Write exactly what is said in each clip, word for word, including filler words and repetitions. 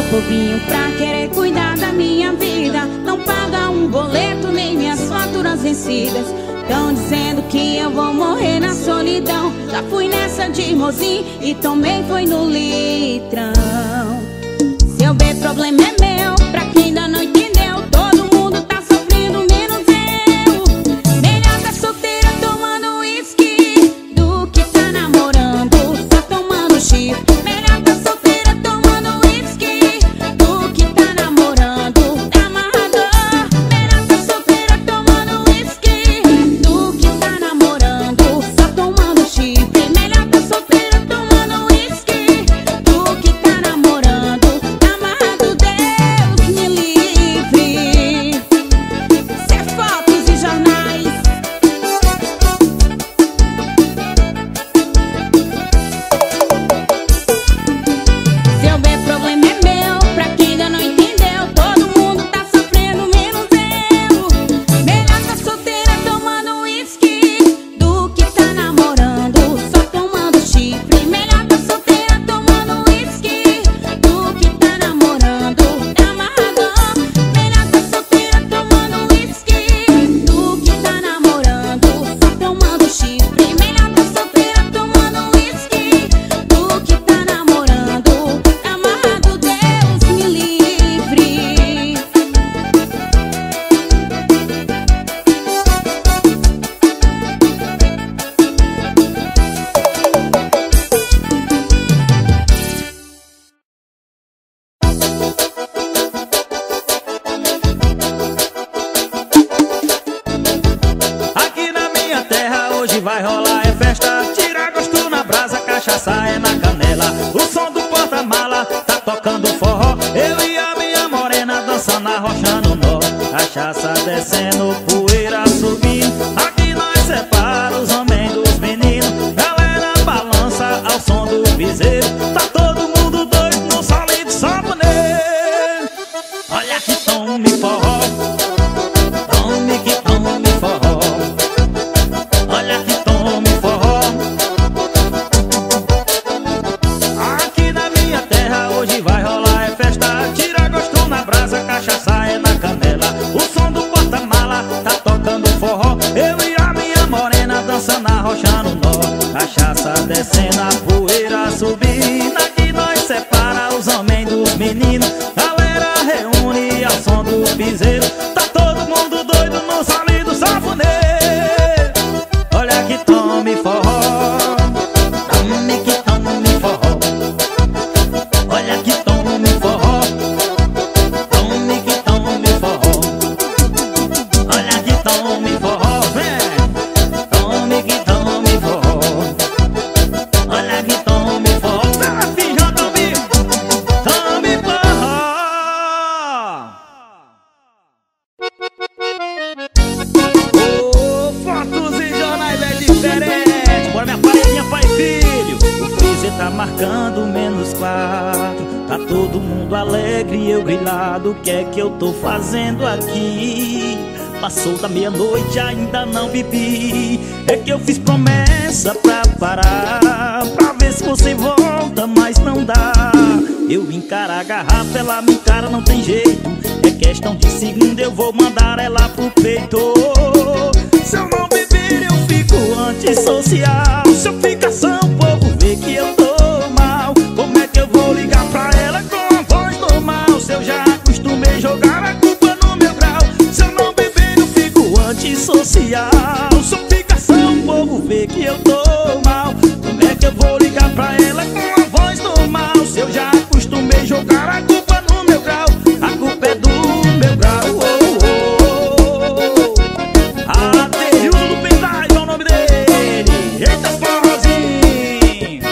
povinho pra querer cuidar da minha vida. Não paga um boleto nem minhas faturas vencidas. Tão dizendo que eu vou morrer na solidão. Já fui nessa de mozinho e também foi no litrão. Seu bem, problema é meu, pra quem ainda não entendeu. Todo mundo tá sofrendo, menos eu. Melhor tá solteira tomando uísque do que tá namorando, só tomando chifre. Melhor tá solteira tomando uísque do que tá namorando, tá amarrador. Melhor tá solteira tomando uísque do que tá namorando, só tomando chifre. Melhor tá solteira tomando uísque do que tá namorando, tá amarrado. Deus me livre. Ser fotos e jornais. Seu bem, problema é meu, pra quem ainda não entendeu. Todo mundo tá sofrendo, menos eu. Melhor tá solteira tomando uísque do que tá namorando, só tomando chifre. Melhor tá solteira tomando uísque do que tá namorando, tá amarrador. Melhor tá solteira tomando uísque do que tá namorando, só tomando chifre. Melhor tá solteira tomando uísque do que tá namorando, tá amarrado. Deus me livre. Aqui na minha terra hoje vai rolar é festa. Tira gosto na brasa, cachaça é na canela. O som do porta-mala tá tocando forró. Eu e a minha morena dançando, arrochando nó. Cachaça descendo, poeira subindo. Aqui nós separa os homens dos meninos. Galera balança ao som do piseiro. Tá todo mundo doido no salinho de saboneiro. Olha que tome forró, tome que tome forró. Olha que tome forró. Aqui na minha terra hoje vai rolar é festa. Tira gosto na brasa, cachaça é na canela. O som do porta-mala tá tocando forró. Eu e a minha morena dançando, arrochando nó. Cachaça descendo, a poeira subindo. Aqui nós separa os homens dos meninos. Galera reúne ao som do piseiro. Tá todo mundo doido no salinho do safoneiro. Olha que tome forró, tome que tome forró. Olha que tome forró, tome que tome forró. Olha que tome forró, vem. Tome que tome forró. Olha que tome forró. Tá, filho, tome, tome forró. Ô, fotos e jornais é diferente. Bora minha paredinha, pai e filho. O freezer tá marcando menos quatro. Tá todo mundo alegre e eu grilado. O que é que eu tô fazendo aqui? Passou da meia-noite, ainda não bebi. É que eu fiz promessa pra parar, pra ver se você volta, mas não dá. Eu encaro a garrafa, ela me encara, não tem jeito. É questão de segundo, eu vou mandar ela pro peito. Se eu não beber, eu fico antissocial. Se eu ficar sã, o povo vê que eu tô mal. Como é que eu vou ligar pra ela com a voz normal? Se eu já acostumei jogar a culpa no meu grau. Se eu não beber, eu fico antissocial. Se eu ficar sã, o povo vê que eu tô mal. Como é que eu vou ligar pra ela com a voz normal? Se eu já acostumei jogar a culpa no meu grau. A culpa é do meu grau. Oh, oh, oh. Adeildo Pendrive é o nome dele. Eita, forrozinho.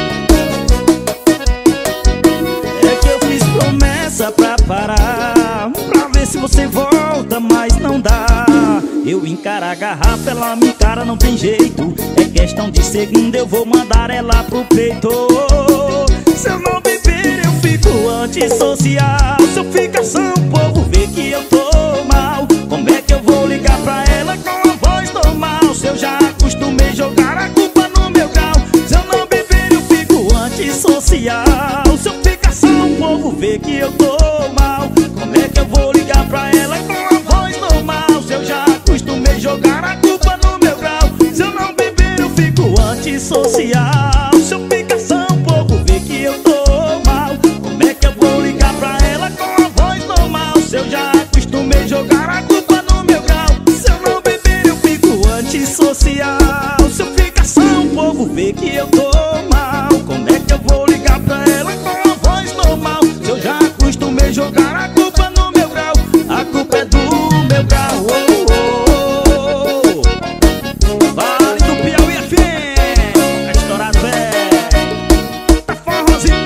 É que eu fiz promessa pra parar, pra ver se você volta, mas não dá. Eu encaro a garrafa, ela me encara, não tem jeito. É questão de segundo, eu vou mandar ela pro peito. Se eu não beber, eu fico antissocial. Se eu ficar sã, o povo vê que eu tô mal. Como é que eu vou ligar pra ela com a voz normal? Se eu já acostumei jogar a culpa no meu grau. Se eu não beber, eu fico antissocial. Se eu ficar sã, o povo ver que eu tô mal. Como é que eu vou ligar pra ela com a voz normal? Se eu já acostumei jogar a culpa no meu grau. Se eu não beber eu fico antissocial. Se eu ficar um pouco ver que eu tô mal. Como é que eu vou ligar pra ela com a voz normal? Se eu já acostumei jogar a culpa no meu grau. Se eu não beber eu fico antissocial. Se eu ficar só um pouco ver que eu tô mal. Como é que eu vou ligar pra ela com a voz normal? Se eu já acostumei jogar a culpa no meu grau. A culpa é do meu grau. Oh, oh, oh. Vale do Piauí F M, tá estourado, velho. Tá forrozinho.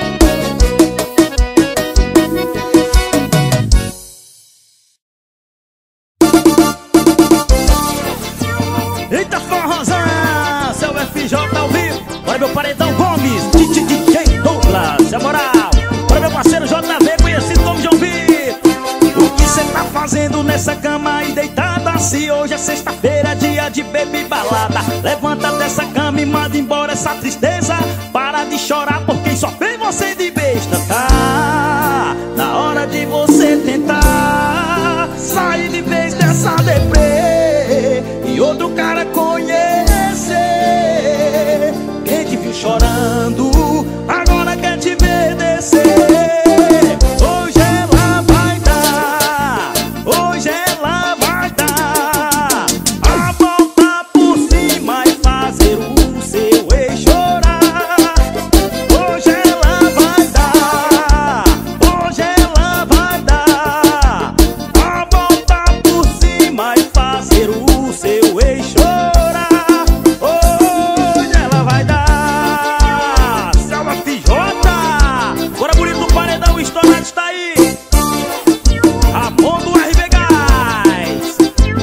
Eita forrozão, seu F J ao vivo. Olha meu paredão Gomes, D J Douglas, é moral. Olha meu parceiro J V, conhecido como João Vitor. O que cê tá fazendo nessa cama aí deitada? Se hoje é sexta-feira, dia de baby balada. Levanta dessa cama e manda embora essa tristeza. Para de chorar por quem só fez você de besta. Tá na hora de você tentar sair de vez dessa deprê e outro cara conhecer. Quem te viu chorando agora quer te ver descer. Hoje ela vai dar, hoje ela vai dar a volta por cima e fazer o seu ex chorar. Hoje ela vai dar, hoje ela vai dar a volta por cima e fazer o seu ex chorar. Hoje ela vai dar. Selva F J, bora bonito do paredão, o estourado está aí. Ramon do R B Gás.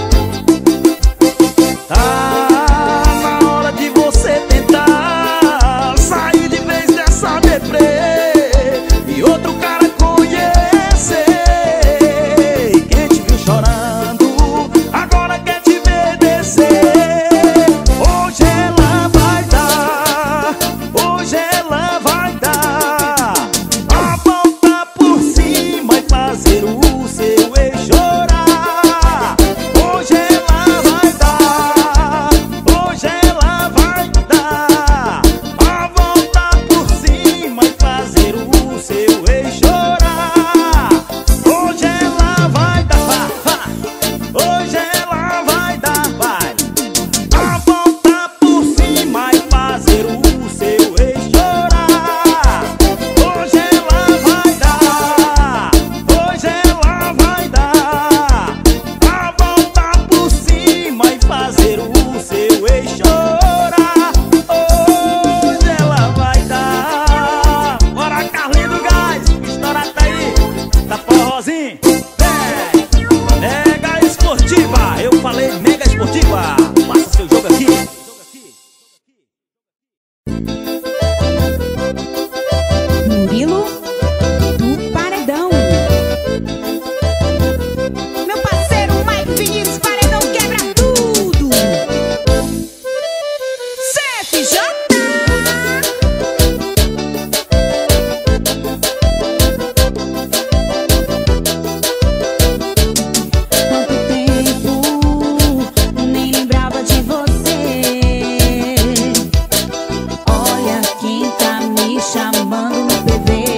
Tá na hora de você tentar sair de vez dessa deprê e outro cara conhecer. Quem te viu chorando agora quer te ver descer. Hoje ela vai dar, hoje ela vai dar a volta por cima e fazer o seu ex chorar. Hoje ela vai dar, hoje ela vai dar a volta por cima e fazer o seu ex chorar. Hoje ela vai dar, hoje ela vai dar, vai a volta por cima e fazer o seu ex chorar. Hoje ela vai dar, hoje ela vai dar a volta por cima e fazer o seu ex chorar. Hoje ela vai dar. Bora Carlinho do Gás, estoura tá aí, tá forrozinho. Vem, Mega Esportiva, eu falei Mega Esportiva. Passa seu jogo aqui. Murilo do Paredão. Meu parceiro Mike Vinícius, Paredão quebra tudo. C F J. Quanto tempo eu nem lembrava de você. Olha quem tá me chamando no P V.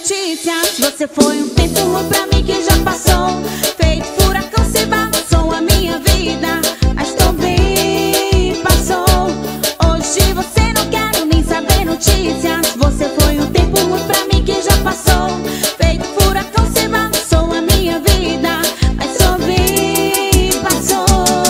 notícias. Você foi um tempo ruim pra mim que já passou. Feito furacão, se balançou a minha vida. Mas tô bem, passou. Hoje você não quer nem saber notícias. Você foi um tempo ruim pra mim que já passou. Feito furacão, se balançou a minha vida. Mas tô bem, passou.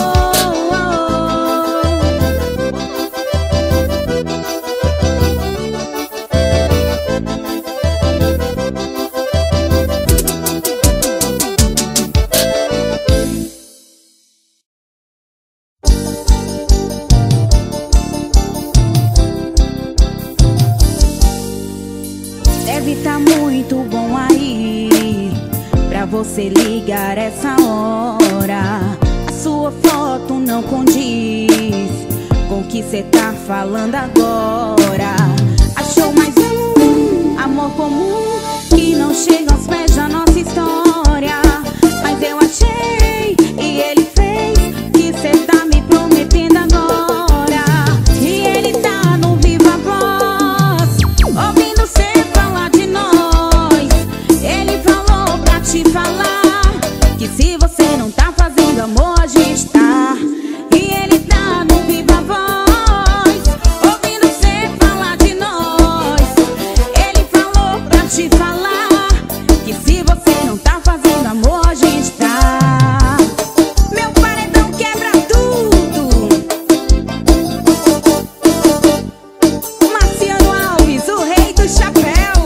Deve tá muito bom aí pra você ligar essa hora. A sua foto não condiz com o que cê tá falando agora. Achou mais um amor comum que não chega aos pés da nossa história. Mas eu achei e ele fez que cê tá me prometendo agora. E ele tá no viva voz, ouvindo cê falar de nós. Ele falou pra te falar que se você não tá fazendo amor, a gente tá. E ele tá no viva voz, ouvindo cê falar de nós. Ele falou pra te falar que se você não tá fazendo amor, a gente tá. Meu paredão quebra tudo. Marciano Alves, o rei do chapéu.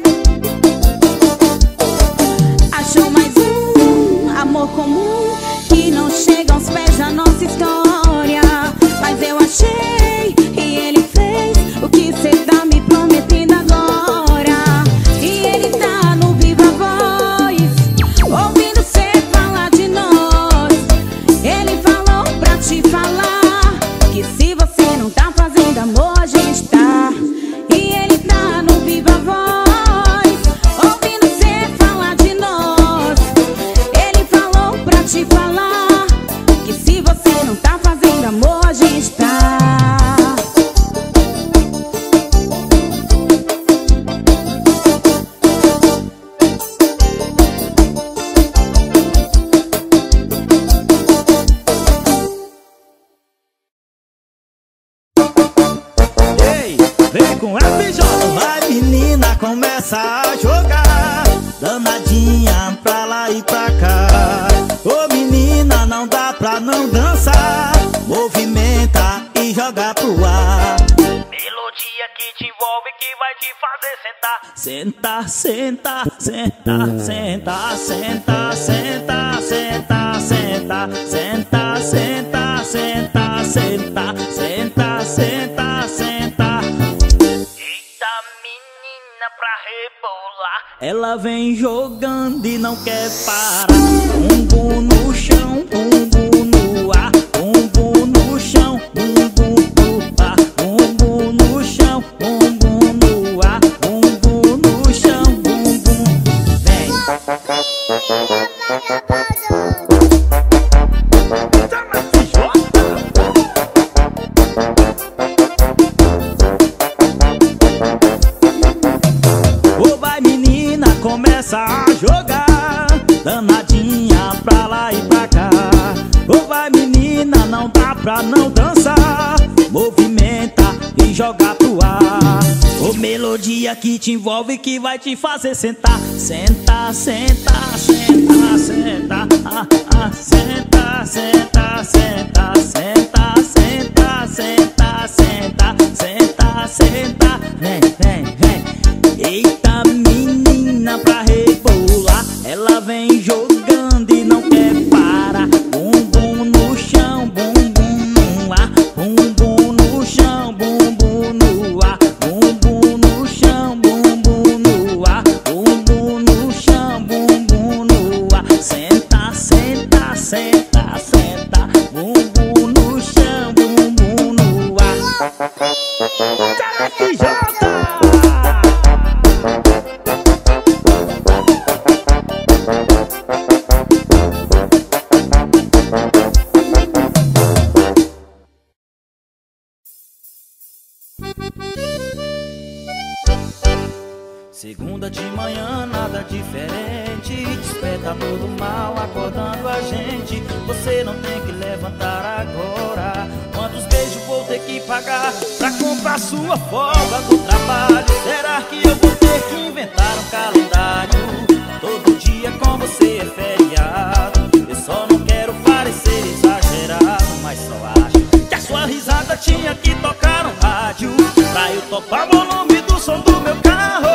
Achou mais um amor comum que não chega aos pés da nossa história. Mas eu achei e ele fez o que cê tá me prometendo agora. E ele tá no viva voz, ouvindo cê falar de nós. Ele falou pra te falar que se você não tá fazendo amor, a gente tá. E ele tá no viva voz, ouvindo cê falar de nós. Ele falou pra te falar que se você não tá fazendo amor, a gente tá. Ei, vem com F J. Vai menina, começa a jogar, danadinha pra lá e pra cá. Ô menina, não dá pra não dançar, movimenta e joga pro ar. Melodia que te envolve, que vai te fazer sentar. Senta, senta, senta, senta, senta, senta, senta, senta, senta, senta, senta, senta, senta, senta. Eita menina pra rebolar, ela vem jogando e não quer parar. Bumbum no chão, bumbum no ar, bumbum no chão, bumbum no ar, bumbum no chão, bumbum no ar, bumbum no chão, bumbum. Vem. Ô vai menina, começa a jogar, danadinha pra lá e pra cá. Ô vai menina, não dá pra não dançar, movimenta e joga pro ar. Ô melodia que te envolve, que vai te fazer sentar. Senta, senta, senta, senta, ah, ah, senta, senta, senta, senta, senta, senta, senta, senta, senta, vem, vem, vem. Eita menina pra rebolar, ela vem jogando e não quer parar. Bumbum no chão, bumbum no ar, bumbum no chão, bumbum no ar, bumbum no chão, bumbum no ar, bumbum no chão, bumbum no ar. Senta, senta, senta, senta, bumbum no chão, bumbum no ar. F J! Segunda de manhã, nada diferente. Despertador do mal acordando a gente. Você não tem que levantar agora. Quantos beijos vou ter que pagar pra comprar sua folga do trabalho? Será que eu vou ter que inventar um calendário? Todo dia com você é feriado. Eu só não quero parecer exagerado, mas só acho que a sua risada tinha que tocar no rádio pra eu topar o volume do som do meu carro.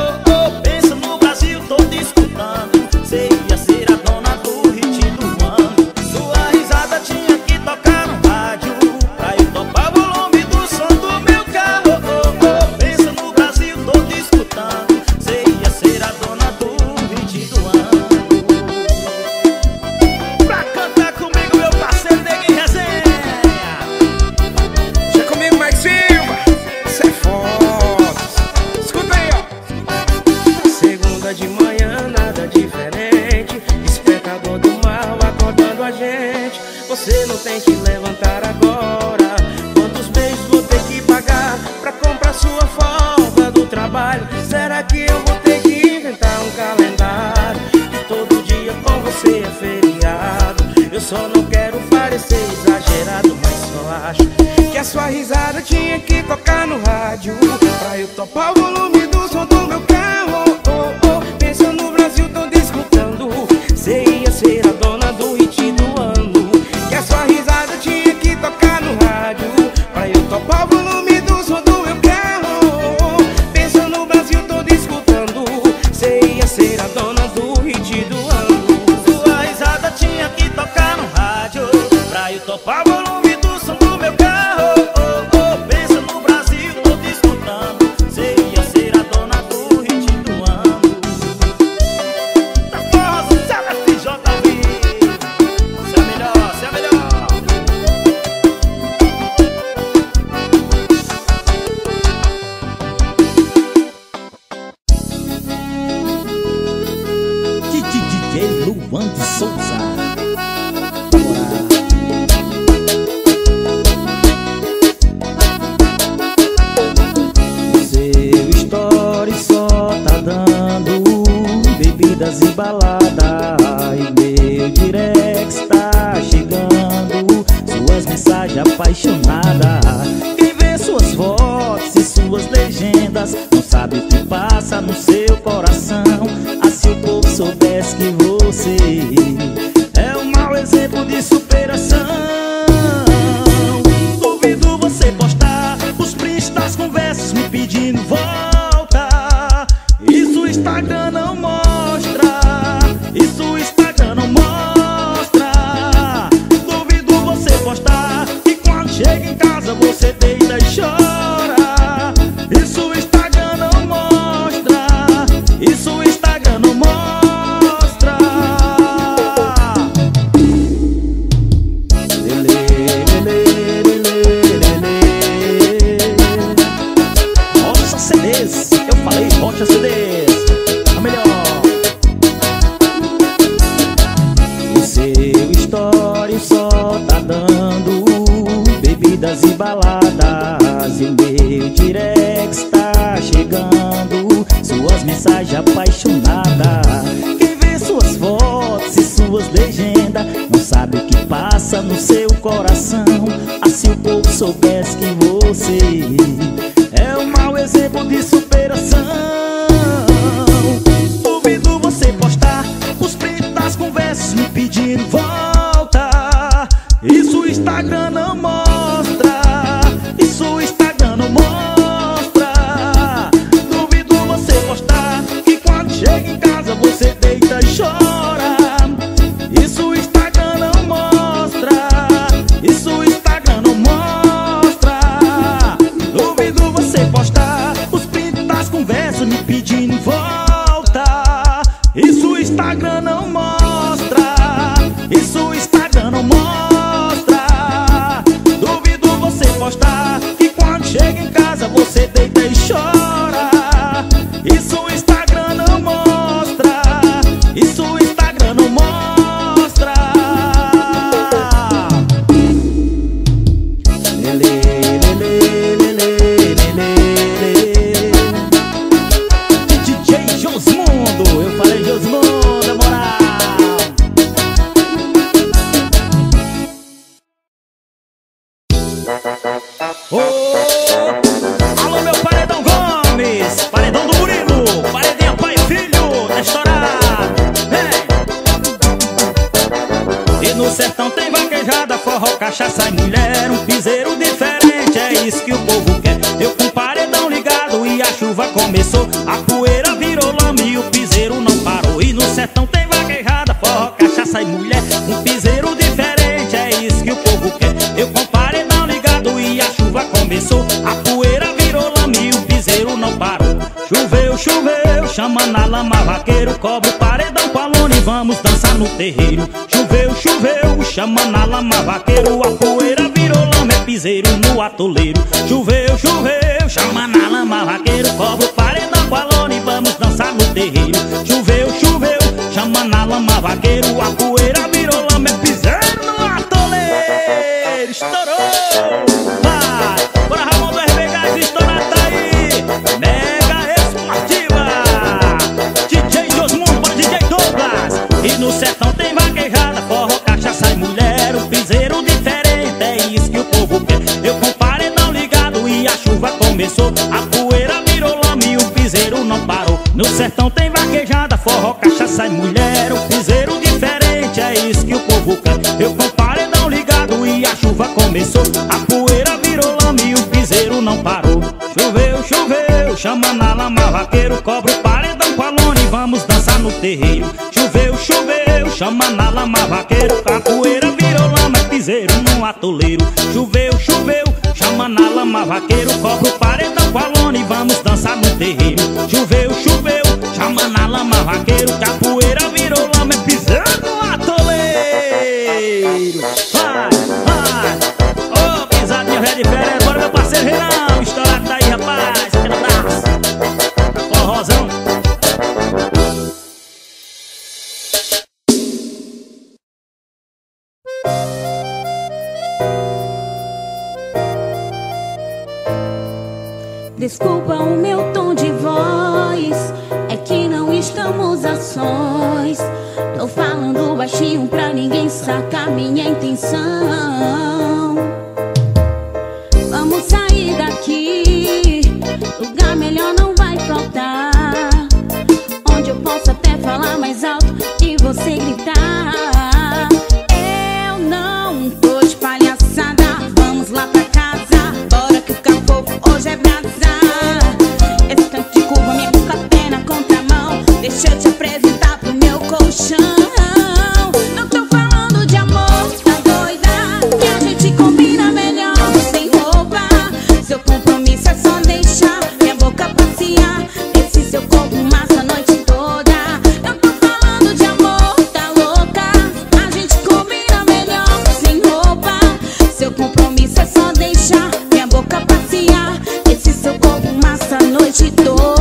Você não tem que levantar agora. Quantos beijos vou ter que pagar pra comprar sua folga do trabalho? Será que eu vou ter que inventar um calendário? E todo dia com você é feriado. Eu só não quero parecer exagerado, mas só acho que a sua risada tinha que tocar no rádio pra eu topar o volume do som do meu carro. Oh, oh, pensa no Brasil todo escutando. Você ia ser a dona do hit do ano. Que a sua risada tinha que tocar no rádio pra eu topar o volume do som do meu carro. Pensa no Brasil todo escutando. Você ia ser a dona do hit do ano. Sua risada tinha que tocar no rádio pra eu topar o volume do som do meu carro. Oh, oh, pensa no Brasil todo escutando. Você ia ser a dona do hit do ano. Tá força, sabe a F J V. Você é melhor, você é melhor. D J Luan de Souza. Seu story só tá dando bebidas e balada, e meu direct tá chegando suas mensagens apaixonadas. Quem vê suas fotos e suas legendas não sabe o que passa no seu coração. Ah, se o povo soubesse que você é um mau exemplo de superação. Duvido você postar os prints das conversas me pedindo volta. Isso o Instagram não mostra. Isso o Instagram não mostra. Duvido você postar e quando chega em casa você deita e chora. Isso o Instagram não mostra. Isso o Instagram não mostra. Lelê, lelê, lelê, lelê. Rocha C Ds, eu falei Rocha C Ds, a melhor. O seu story só tá dando bebidas e baladas, e o meu direct tá chegando suas mensagens apaixonadas. Quem vê suas fotos e suas legendas não sabe o que passa no seu coração. Ah, se o povo soubesse que você é um mau exemplo de superação. Duvido você postar os prints das conversas me pedindo volta. Isso o Instagram não mostra. Isso o Instagram não mostra. Duvido você postar e quando chega em casa você deita e chora. Isso o Instagram não mostra. Isso o Instagram não mostra. cachaça e mulher, um piseiro diferente, é isso que o povo quer. Eu com o paredão ligado e a chuva começou, a poeira virou lama e o piseiro não parou. E no sertão tem vaquejada, forró, cachaça e mulher, um piseiro diferente, é isso que o povo quer. Eu com o paredão ligado e a chuva começou, a poeira virou lama e o piseiro não parou. Choveu, choveu, chama na lama vaqueiro, cobre o paredão com a lona e vamos dançar no terreiro. Choveu, choveu, chama na lama vaqueiro, a poeira virou lama, é piseiro no atoleiro. Choveu, choveu, chama na lama vaqueiro, cobre o paredão com a lona e vamos dançar no terreiro. Choveu, choveu, chama na lama vaqueiro, a poeira virou lama, é piseiro no atoleiro. Estourou! Vai! Bora, Ramon do R B Gás, estourado tá aí! Mega Esportiva! D J Josmundo, bora D J Douglas! E no sertão tem vaquejada, forró, cachaça e mulher, um piseiro diferente, é isso que o povo quer. Eu com o paredão ligado e a chuva começou, a poeira virou lama e o piseiro não parou. No sertão tem vaquejada, forró, cachaça e mulher, um piseiro diferente, é isso que o povo quer. Eu com o paredão ligado e a chuva começou, a poeira virou lama e o piseiro não parou. Choveu, choveu, chama na lama vaqueiro, cobre o paredão com a lona e vamos dançar no terreiro. Choveu, choveu, chama na lama vaqueiro, a poeira virou lama, é piseiro no atoleiro. Choveu, choveu, chama na lama vaqueiro, cobre o paredão com a lona e vamos dançar no terreiro. Choveu, choveu, chama na lama vaqueiro, que a poeira virou lama, é piseiro no atoleiro. Vai, vai, ô, oh, pisadinha velha diferente, bora meu parceiro Renan, estourado tá aí, rapaz, aquele abraço, forrozão. Desculpa o meu tom de voz, é que não estamos a sós. Tô falando baixinho pra ninguém sacar minha intenção. Vamos sair daqui, lugar melhor não vai faltar, onde eu posso até falar mais alto e você gritar. Eu não tô de palhaçada, vamos lá pra casa, bora que o cafofo hoje é brasa. Esse tanto de curva me busca até na contramão, deixa eu te apresentar pro meu colchão. Não tô falando de amor, tá doida? Que a gente combina melhor sem roupa. Seu compromisso é só deixar minha boca passear, esse seu corpo massa a noite toda. Não tô falando de amor, tá louca? A gente combina melhor sem roupa. Seu compromisso é só deixar minha boca passear, esse seu corpo massa a noite toda.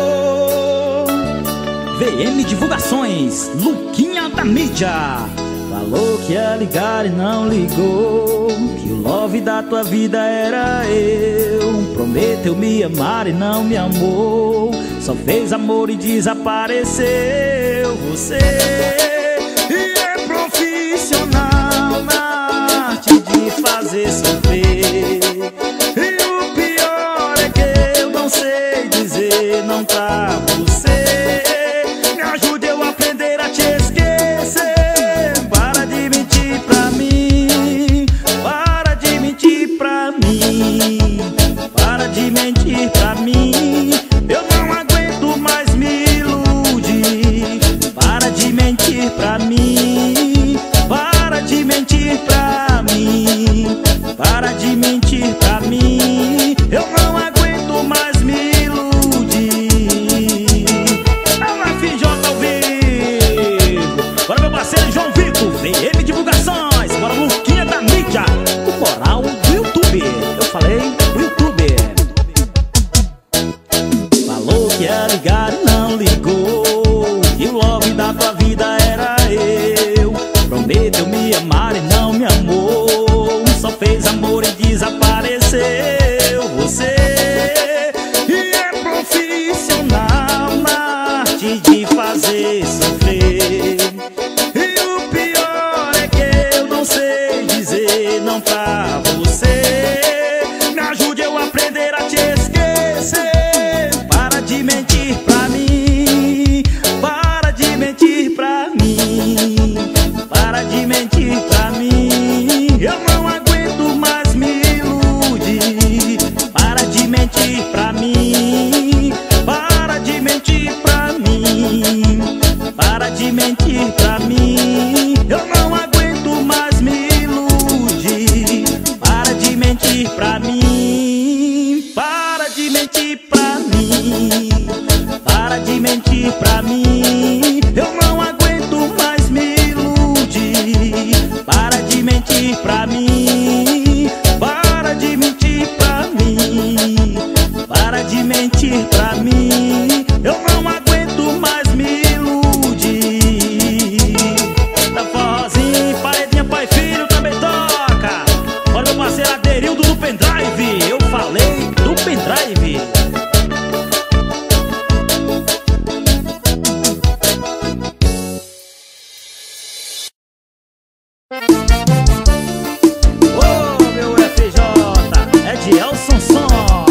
V M Divulgações, Luquinha da Mídia. Falou que ia ligar e não ligou, que o love da tua vida era eu. Prometeu me amar e não me amou, só fez amor e desapareceu. Você é profissional na arte de fazer sofrer, e o pior é que eu não sei dizer não pra você. Me ajude eu a aprender a te esquecer. Para de mentir pra mim, para de mentir pra mim, para de mentir pra mim. Eu não aguento mais me iludir. Para de mentir pra mim, para de mentir pra mim, para de mentir pra mim. Eu não aguento mais me iludir. Ela F J ao vivo. Bora meu parceiro João Vitor, V M Divulgações. Bora Luquinha da mídia, o moral do YouTube. Eu falei do YouTube. Falou que ia ligar e não ligou, que o love da tua vida era eu. Prometeu me amar e não me amou, só fez amor e desapareceu. Você é profissional na arte de fazer sofrer, e o pior é que eu não sei dizer não pra você. Me ajude eu a aprender a te esquecer. Para de mentir pra mim, para de mentir pra mim, para de mentir pra mim. Eu não aguento mais me iludir. Para de mentir pra mim, para de mentir pra mim, para de mentir pra mim. Eu não aguento mais me iludir. Para de mentir pra mim, para de mentir pra mim, para de mentir pra mim. Eu não aguento mais me iludir. Para de mentir pra mim, para de mentir pra mim, para de mentir pra mim. Eu não aguento mais me iludir. Da forrozinho, paredinha, pai e filho também toca. Olha meu parceiro Aderildo do pendrive. Eu falei do pendrive. Ô meu F J, é de Elson Som.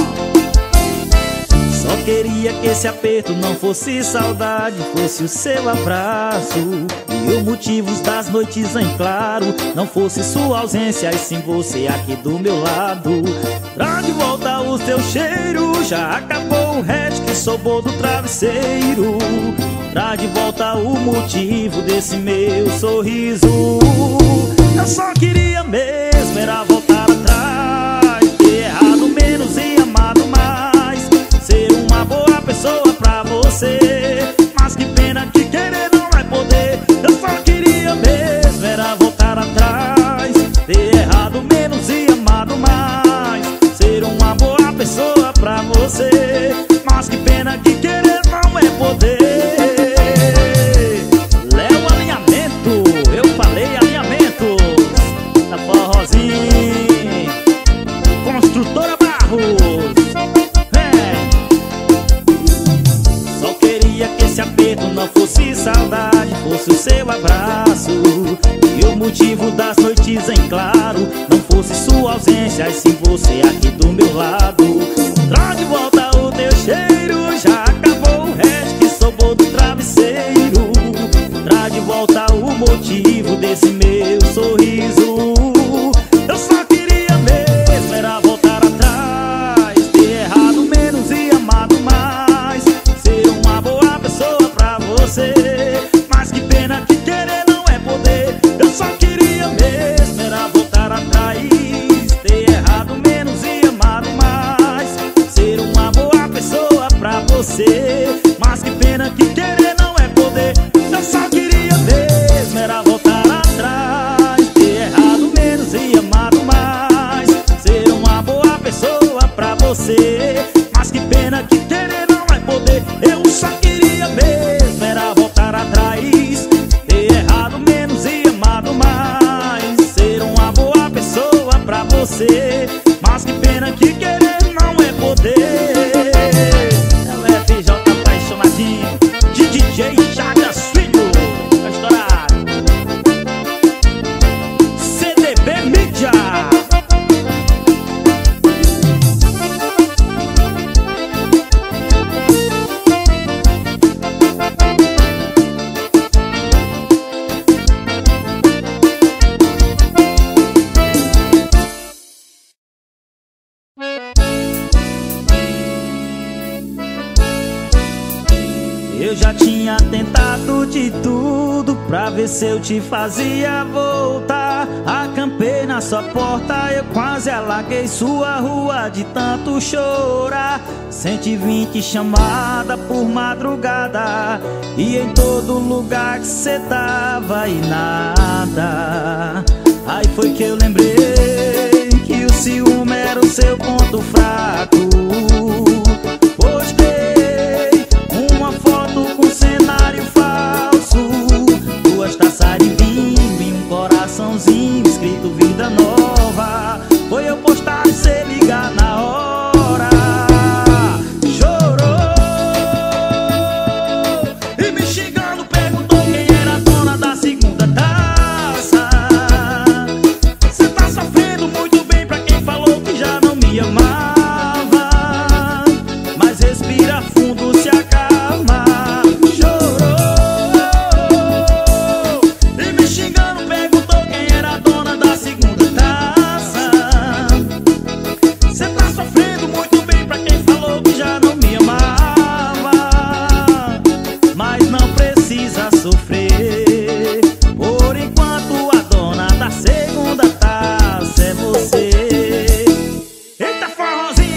Só queria que esse aperto não fosse saudade, fosse o seu abraço. E o motivo das noites em claro não fosse sua ausência, e sim você aqui do meu lado. Pra de volta o teu cheiro, já acabou o resto que sobrou do travesseiro. Traz de volta o motivo desse meu sorriso. Eu só queria mesmo era voltar atrás, ter errado menos e amado mais, ser uma boa pessoa pra você. Mas que pena que querer não vai poder. Eu só queria mesmo era voltar atrás, ter errado menos e amado mais, ser uma boa pessoa pra você. Mas que pena que querer não é poder. Léo Alinhamento, eu falei alinhamento. Da forrozinho, Construtora Barros. É. Só queria que esse aperto não fosse saudade, fosse o seu abraço. E o motivo das noites em claro não fosse sua ausência, e sim você aqui do meu lado. Traz de volta o teu cheiro, já acabou o resto que sobrou do travesseiro. Traz de volta o motivo desse meu sorriso. Eu só queria mesmo era voltar atrás, ter errado menos e amado mais, ser uma boa pessoa pra você. Mas que pena que querer não é poder. Eu só queria mesmo era voltar atrás, ter errado menos e amado mais, ser uma boa pessoa pra você. Mas que pena que querer não é poder. Eu só queria mesmo era voltar atrás, ter errado você, mas que pena que querer não é poder. É o F J apaixonadinho de D J Chagas Filho, tá estourado. C D B Mídia. Eu já tinha tentado de tudo pra ver se eu te fazia voltar. Acampei na sua porta, eu quase alaguei sua rua de tanto chorar. Cento e vinte chamada por madrugada, e em todo lugar que cê tava e nada. Aí foi que eu lembrei que o ciúme era o seu ponto fraco. Postei uma foto com cenário falso, duas taças de vinho e um coraçãozinho escrito vida nova. Foi eu postar e cê ligar na hora. Chorou e me xingando, perguntou quem era a dona da segunda taça. Cê tá sofrendo muito bem pra quem falou que já não me amava, mas respira fundo, se acalma. Chorou e me xingando, perguntou quem era a dona da segunda taça. Cê tá sofrendo muito bem pra quem falou que já não me amava, mas não precisa sofrer. Por enquanto a dona da segunda taça é você. Eita forrozinho!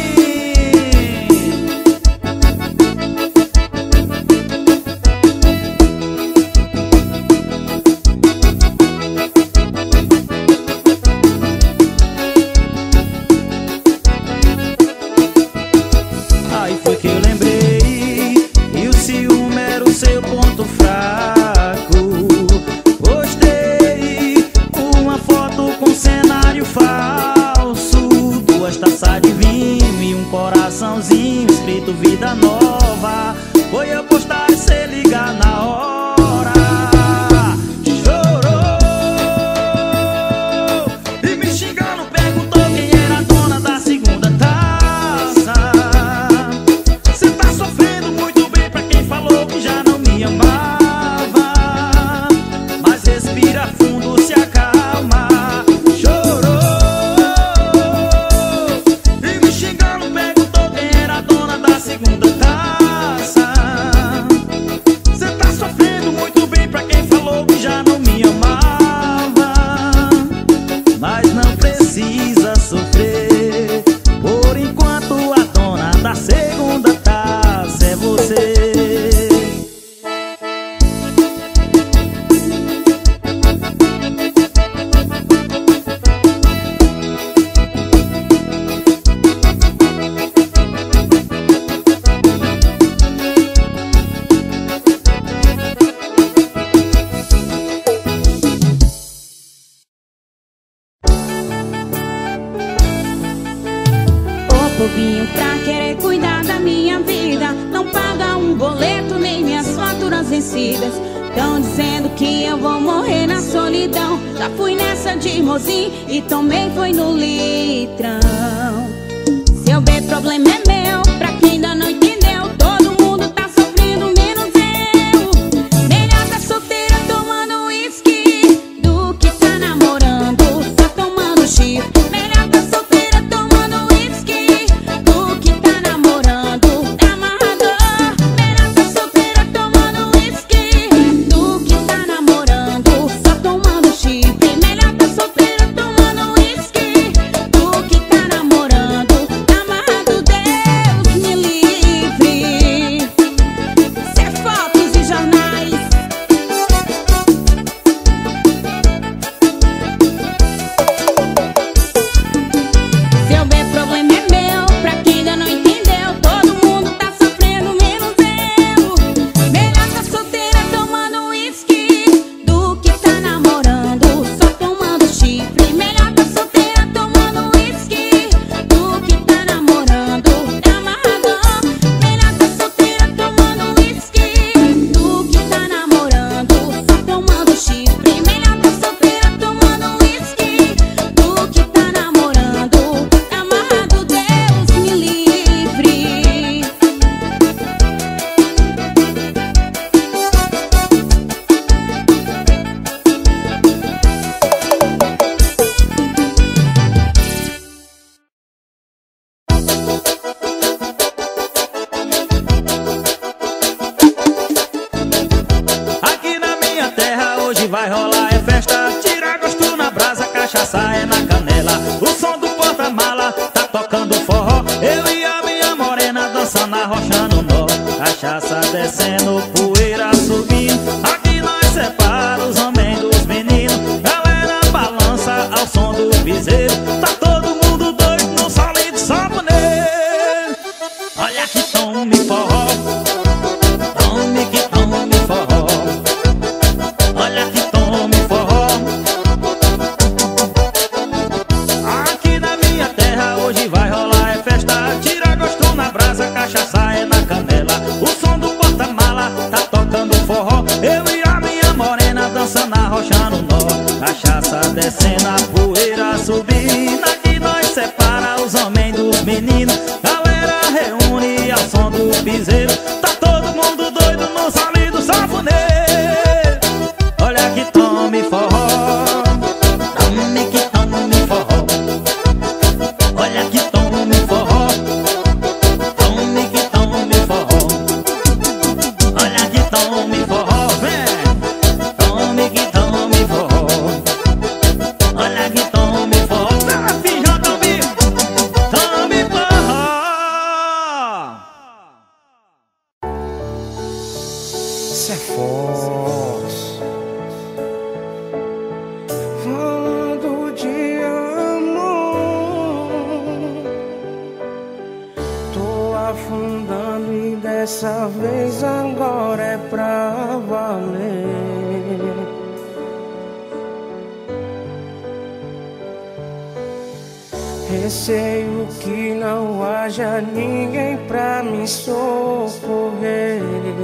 Aí foi que eu lembrei que o ciúme era o seu ponto fraco. Postei uma foto com cenário falso, duas taças de vinho e um coraçãozinho escrito vida nova. Foi eu postar e cê ligar na hora. Chorou e me xingando, perguntou quem era a dona da segunda taça. Cê tá sofrendo muito bem pra quem falou que já não me amava, mas respira fundo, se acalma. Chorou e me xingando, perguntou quem era a dona da segunda taça. Cê tá sofrendo muito bem pra quem falou que já não me amava, mas não precisa sofrer. Por enquanto a dona da segunda taça é você. Ô povinho, pra querer cuidar da minha vida, não paga um boleto nem minhas faturas vencidas. Tão dizendo que eu vou morrer na solidão. Já fui nessa de mozinho e também foi no litrão. Seu bem, problema é meu, pra quem ainda não entendeu. Todo mundo tá sofrendo, menos eu. Melhor tá solteira tomando uísque do que tá namorando, só tomando chifre. Melhor tá solteira tomando uísque do que tá namorando, tá amarrador. Melhor tá solteira tomando uísque do que tá namorando, só tomando chifre. Melhor tá solteira tomando uísque do que tá namorando, tá amarrado. Deus me livre. rolar é festa, tira gosto na brasa, cachaça é na canela. O som do porta-mala tá tocando forró, eu e a minha morena dançando, arrochando nó. Cachaça descendo, poeira subindo, aqui nós separa os homens dos meninos. Galera balança ao som do piseiro, tá todo mundo doido no salinho de saboneiro. Olha que tome forró, tome que tome forró. Olha que tome forró. Aqui na minha terra hoje vai rolar é festa, tira gosto na brasa, cachaça é na canela. O som do porta-mala tá tocando forró, eu e a minha morena dançando, arrochando nó. Cachaça descendo, a poeira subindo, aqui nós separa os homens dos meninos. Galera reúne ao som do piseiro, tá todo mundo doido no salinho do safoneiro. Olha que tome forró, tome que tome forró. Olha que tome forró, tome que tome forró. Olha que tome forró, vem, tome que tome forró. Olha que tome forró, tá, filho, tome, tome forró. Isso é forte. Falando de amor, tô afundando e dessa vez agora é pra valer. Receio que não haja ninguém pra me socorrer.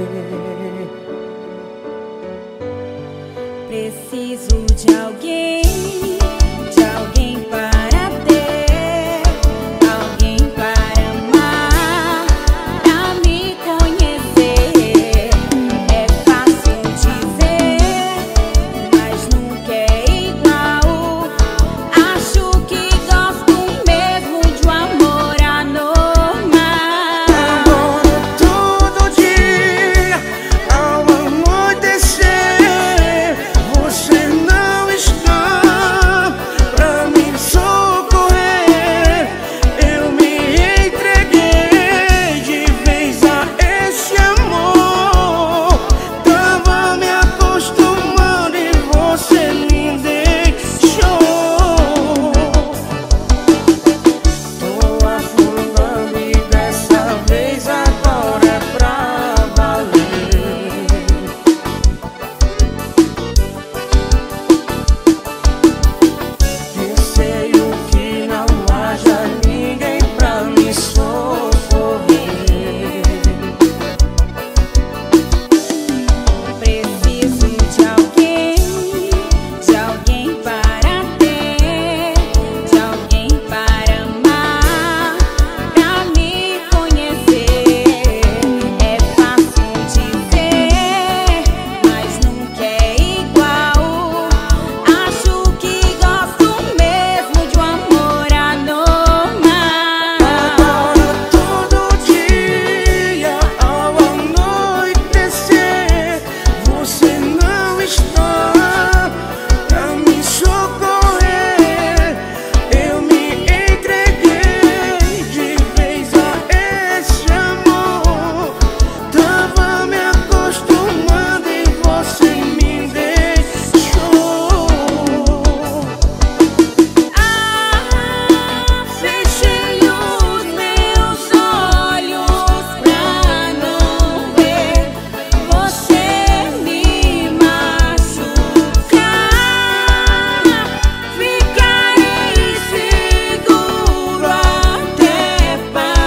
Preciso de alguém, de alguém para ter, alguém para amar, pra me conhecer. É fácil dizer, mas nunca é igual. Acho que gosto mesmo de um amor anormal. Agora todo dia, ao anoitecer, você não está pra me socorrer. Eu me entreguei de vez a esse amor. Tava me acostumando e você me deixou. Tô afundando e dessa vez agora é pra valer. Receio que não haja ninguém pra me socorrer. Preciso de alguém, de alguém para ter, de alguém para amar, pra me conhecer. É fácil dizer, mas nunca é igual. Acho que gosto mesmo de um amor anormal. Agora todo dia, ao anoitecer, você não está pra me socorrer. Eu me entreguei de vez a esse amor. Tava me acostumando e você me deixou. Ah, fechei os meus olhos pra não ver você me machucar. Ficarei seguro até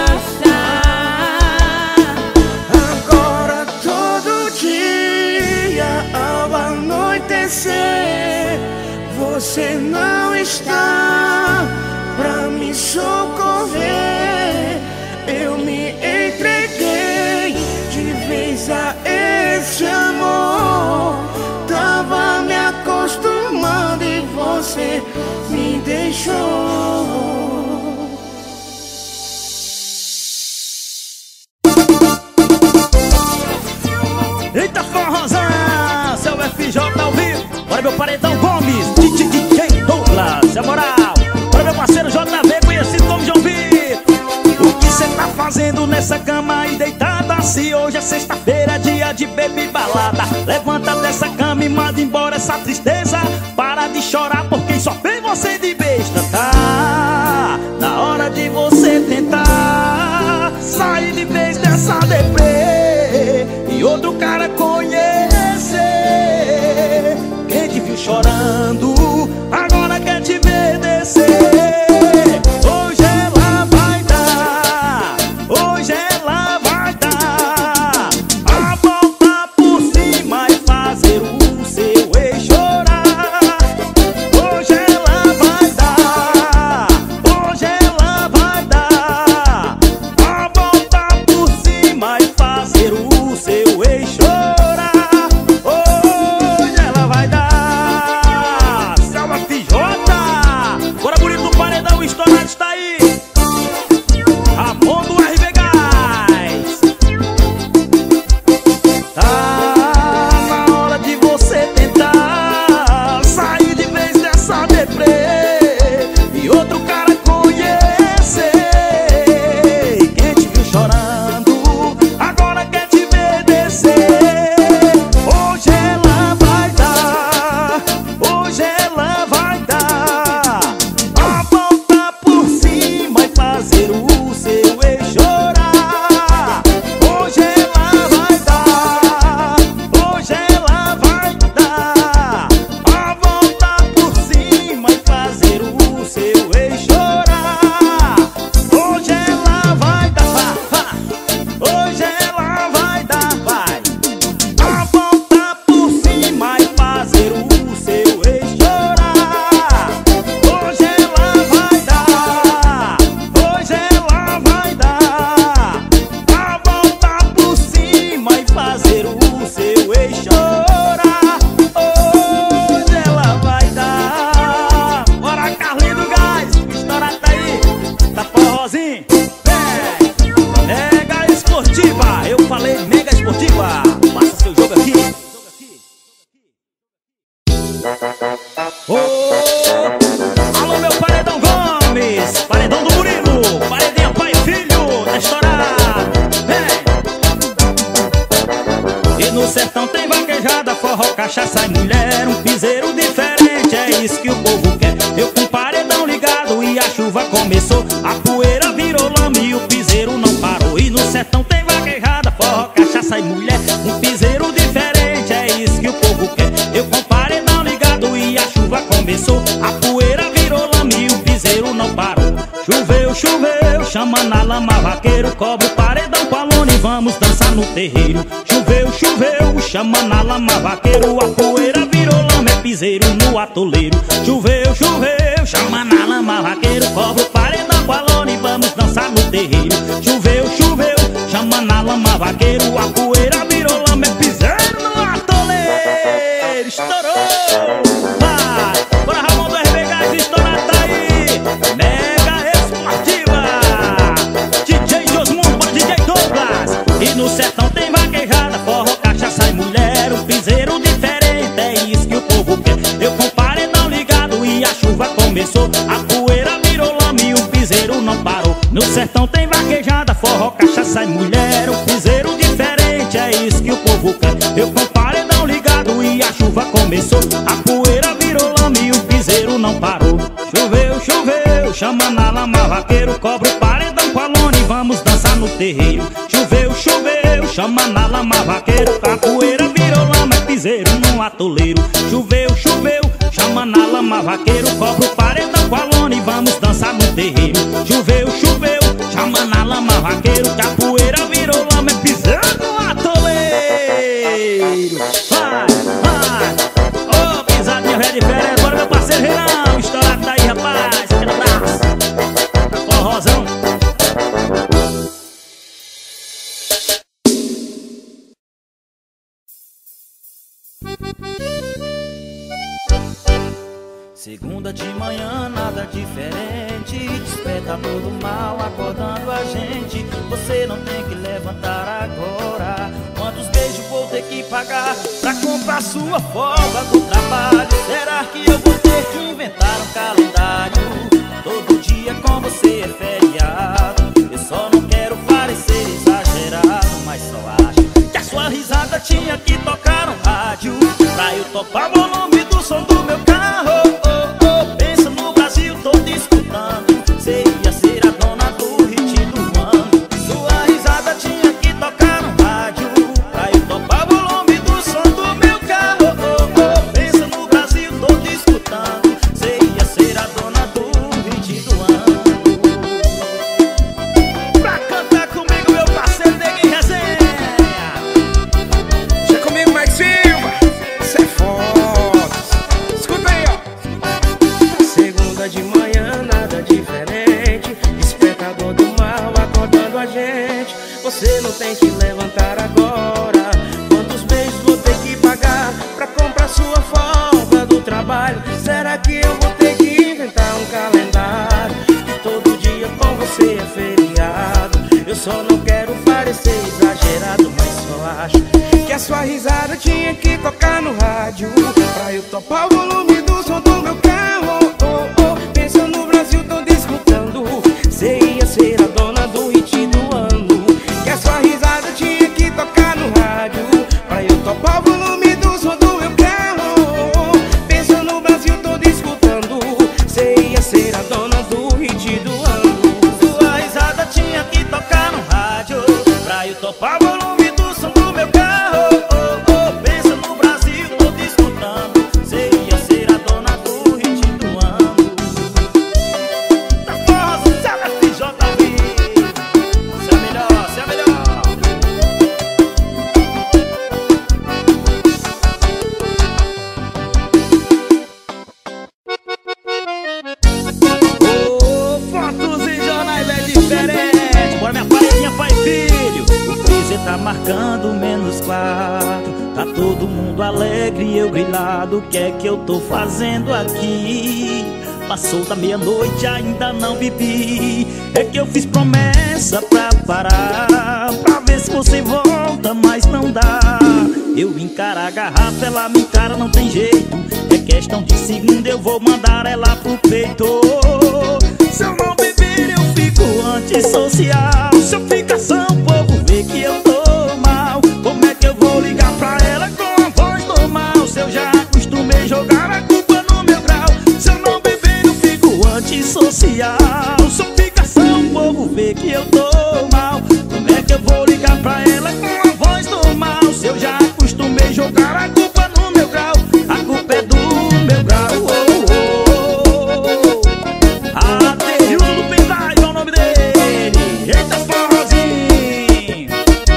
passar. Agora todo dia, ao anoitecer, você não está pra me socorrer. Eu me entreguei de vez a esse amor. Tava me acostumando e você me deixou. Eita forrozão, seu F J ao vivo. Bora meu pai. nessa cama e deitada. Se hoje é sexta-feira, dia de baby balada, levanta dessa cama e manda embora essa tristeza. Para de chorar por quem só fez você de besta. Tá na hora de você tentar sair de vez dessa deprê e outro cara conhecer. Quem te viu chorando agora quer te ver descer. Hoje ela vai dar, hoje ela vai dar a volta por cima e fazer o seu ex chorar. Hoje ela vai dar, hoje ela vai dar a volta por cima e fazer o seu ex chorar. Hoje ela vai dar. Selva P J, bora bonito do paredão, estourado está aí. Ramon do R B Gás. Tá na hora de você tentar sair de vez dessa deprê e outro cara conhecer. Quem te viu chorando agora quer te ver descer. Hoje ela vai dar, hoje ela vai dar a volta por cima e fazer o seu ex chorar. Hoje ela vai dar, hoje ela vai dar a volta por cima e fazer o seu ex chorar. Hoje ela vai dar, hoje ela vai dar, vai a volta por cima e fazer o seu ex chorar. Hoje ela vai dar, hoje ela vai dar a volta por cima e fazer o seu ex chorar. Hoje ela vai dar. Bora, Carlinho do Gás, estourado tá aí, tá forrozinho. Vem, Mega Esportiva, eu falei Mega Esportiva, passa seu jogo aqui. Ô, alô meu paredão Gomes, paredão do Murilo, paredinha pai e filho, tá estourado. Vem. E no sertão tem vaquejada, forró, cachaça e mulher, um piseiro diferente, é isso que o povo quer. Eu com o paredão ligado e a chuva começou, a poeira virou lama e o piseiro não parou. E no sertão tem vaquejada, forró, cachaça e mulher, um piseiro diferente, é isso que o povo quer. Eu com o paredão ligado e a chuva começou, a poeira virou lama e o piseiro não parou. Choveu, choveu, chama na lama vaqueiro, cobre o paredão com a lona e vamos dançar no terreiro. Choveu, choveu, chama na lama vaqueiro, a poeira virou lama, é piseiro no atoleiro. Choveu, choveu, chama na lama vaqueiro, cobre o paredão com a lona e vamos dançar no terreiro. Choveu, choveu, chama na lama vaqueiro, a poeira virou lama, é piseiro no atoleiro. Estourou! Vai! Bora, Ramon do R B Gás, estourado tá aí. Mega Esportiva, D J Josmundo, bora D J Douglas. E no sertão tem vaquejada, forró, cachaça e mulher, um piseiro diferente, é isso que o povo quer. Eu com o paredão ligado e a chuva começou, a poeira virou lama e o piseiro não parou. No sertão tem vaquejada, forró, cachaça e mulher, um piseiro diferente, é isso que o povo quer. Eu com o paredão ligado e a chuva começou, a poeira virou lama e o piseiro não parou. Choveu, choveu, chama na lama vaqueiro, cobre o paredão com a lona e vamos dançar no terreiro. Choveu, choveu, chama na lama vaqueiro, a poeira virou lama, é piseiro no atoleiro. Choveu, choveu, chama na lama vaqueiro, cobre o paredão com a lona e vamos dançar no terreiro. Choveu, choveu, chama na lama vaqueiro, que a poeira virou lama, é piseiro no atoleiro. Vai, vai, ô, oh, pisadinha velha diferente, bora meu parceiro Renan, estourado tá aí, rapaz, aquele abraço, forrozão. Segunda de manhã, nada diferente, despertador do mal acordando a gente. Você não tem que levantar agora. Quantos beijos vou ter que pagar pra comprar sua folga do trabalho? Será que eu vou ter que inventar um calendário? Todo dia com você é feriado, eu só não quero parecer Você não tem que levantar agora. Quantos beijos vou ter que pagar pra comprar sua folga do trabalho? Será que eu vou ter que inventar um calendário e todo dia com você é feriado? Eu só não quero parecer exagerado, mas só acho que a sua risada tinha que tocar no rádio pra eu topar o volume do som do meu carro. Oh, oh, oh. Pensa no Brasil todo escutando, cê ia ser a dona do hit do ano. Que a sua risada tinha que tocar no rádio pra eu topar o volume do som do meu carro. Pensa no Brasil todo escutando, cê ia ser a dona do hit do ano. Sua risada tinha que tocar no rádio pra eu topar o volume do som do meu carro. Oh, oh, pensa no Brasil todo escutando, cê ia ser a dona do hit do ano. Tá força, sabe a F J V. Cê é melhor, cê é melhor. Ô, fotos e jornais é diferente. Bora minha paredinha, pai e filho. O freezer tá marcando menos quatro. Tá todo mundo alegre e eu grilado. O que é que eu tô fazendo aqui? Passou da meia-noite, ainda não bebi. É que eu fiz promessa pra parar, pra ver se você volta, mas não dá. Eu encaro a garrafa, ela me encara, não tem jeito. É questão de segundo, eu vou mandar ela pro peito. Se eu não beber, eu fico antissocial. Se eu ficar sã, o povo vê que eu tô mal. Como é que eu vou ligar pra ela com a voz normal? Se eu já acostumei jogar a culpa no meu grau. Se eu não beber, eu fico antissocial. Se eu ficar sã, o povo vê que eu tô mal. Como é que eu vou ligar pra ela com a voz normal? Se eu já acostumei jogar a culpa no meu grau. A culpa é do meu grau. Oh, oh, oh. Adeildo Pendrive é o nome dele. Eita, forrozinho.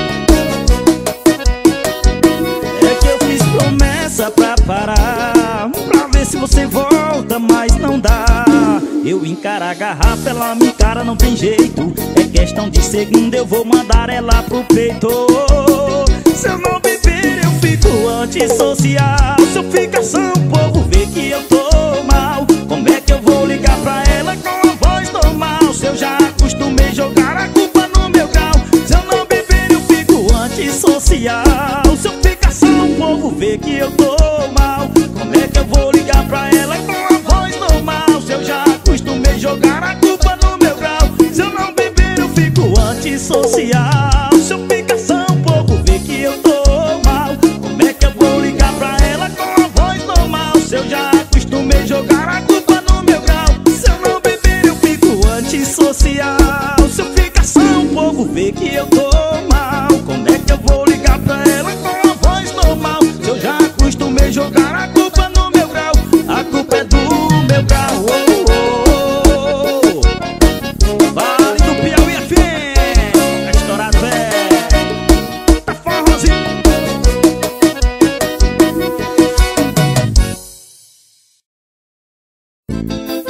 É que eu fiz promessa pra parar, pra ver se você volta, mas não dá. Eu encaro a garrafa, ela me encara, não tem jeito. É questão de segundo, eu vou mandar ela pro peito. Se eu não beber, eu fico antissocial. Se eu ficar sã, o povo vê que eu tô mal. Como é que eu vou ligar pra ela com a voz normal? Se eu já acostumei jogar a culpa no meu grau. Se eu não beber, eu fico antissocial. Se eu ficar sã, o povo vê que eu tô mal. Como é que eu vou ligar pra ela com a voz normal? Se eu já acostumei jogar a culpa no meu grau. Se eu não beber, eu fico antissocial. Se eu ficar sã, o povo vê que eu tô mal. Como é que eu vou ligar pra ela com a voz normal? Se eu já acostumei jogar a culpa no meu grau. Se eu não beber, eu fico antissocial. Se eu ficar sã, o povo vê que eu tô mal. Como é que eu vou ligar pra ela com a voz normal? Se eu já acostumei jogar a culpa no meu grau. A culpa é do meu grau. Oh, oh, oh. Vale do Piauí F M. Tá estourado, velho. Tá forrozinho.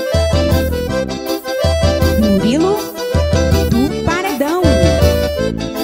Murilo do Paredão.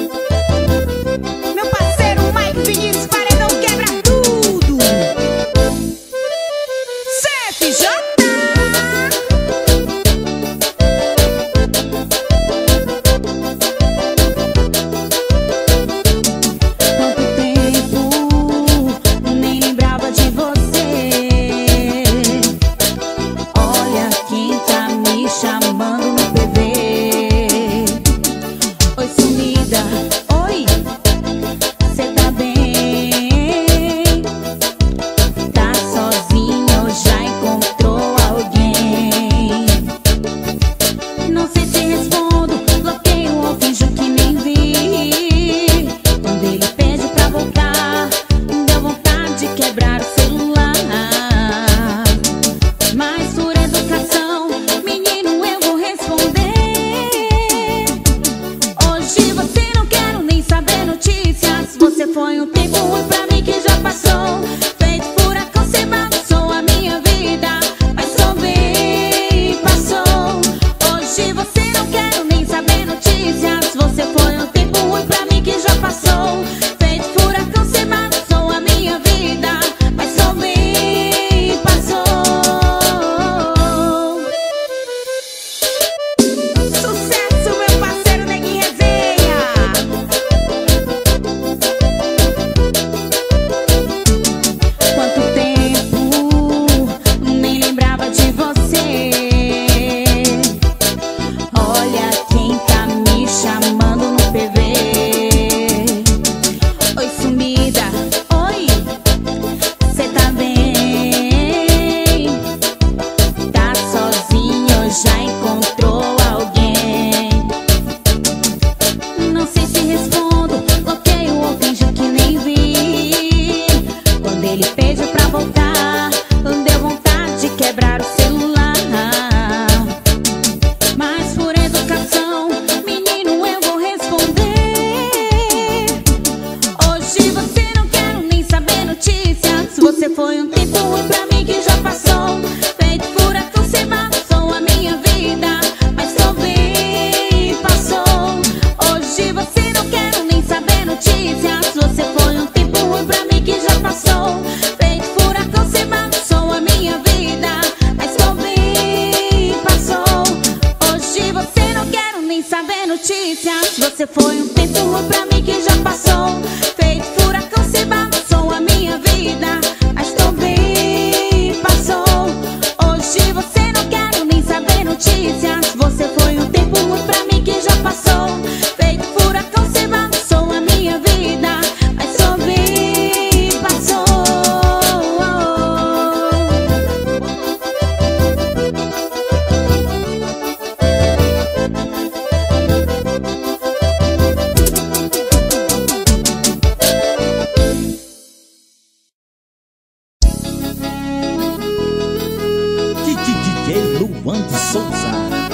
pegar o celular. Mas por educação, menino, eu vou responder. Hoje você não quero nem saber notícias. Você foi um tempo ruim pra mim que já passou. Feito furacão, você bagunçou a minha vida. Mas tô bem, passou. Hoje você não quero nem saber notícias. Você foi um tempo ruim pra mim que já passou. Feito furacão, você bagunçou a minha vida. Mas tô bem, passou. Hoje você não quero nem saber notícias. Você foi um tempo ruim pra mim que já passou. Feito furacão, você bagunçou a minha vida. Mas tô bem, passou. Hoje você não quero nem saber notícias. Você foi um tempo ruim pra mim que já passou. Feito furacão, você bagunçou a minha vida. Mas tô bem, passou. D J Luan de Souza.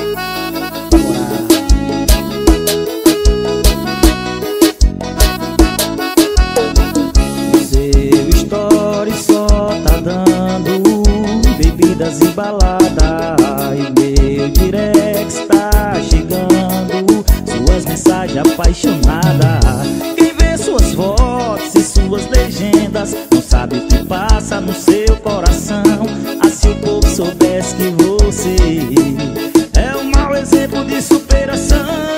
Seu story só tá dando bebidas e balada. E meu direct tá chegando suas mensagens apaixonadas. Quem vê suas fotos e suas legendas não sabe o que passa no seu coração. Ah, se o povo soubesse que você é um mau exemplo de superação.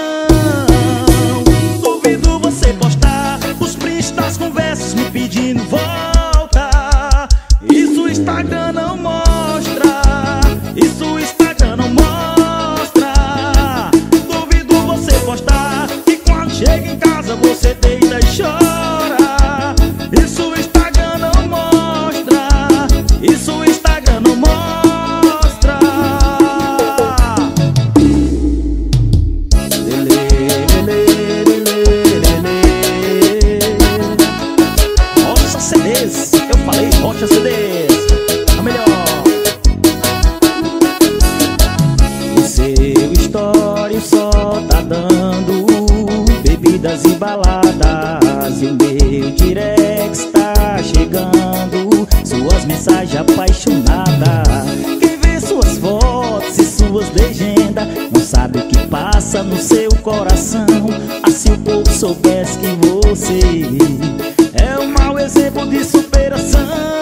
Duvido você postar os prints das conversas me pedindo volta. Isso o Instagram não mostra. Isso o Instagram não mostra. Duvido você postar que quando chega em casa você deita e chora. Isso o Instagram não mostra. Isso o Instagram não mostra. Lelê, lelê, lelê, lelê. Rocha C Ds, eu falei Rocha C Ds, a melhor. O seu story só tá dando bebidas e baladas. E o meu direct tá chegando suas mensagens apaixonadas. Quem vê suas fotos e suas legendas não sabe o que passa no seu coração. Ah, se o povo soubesse que você é um mau exemplo de superação.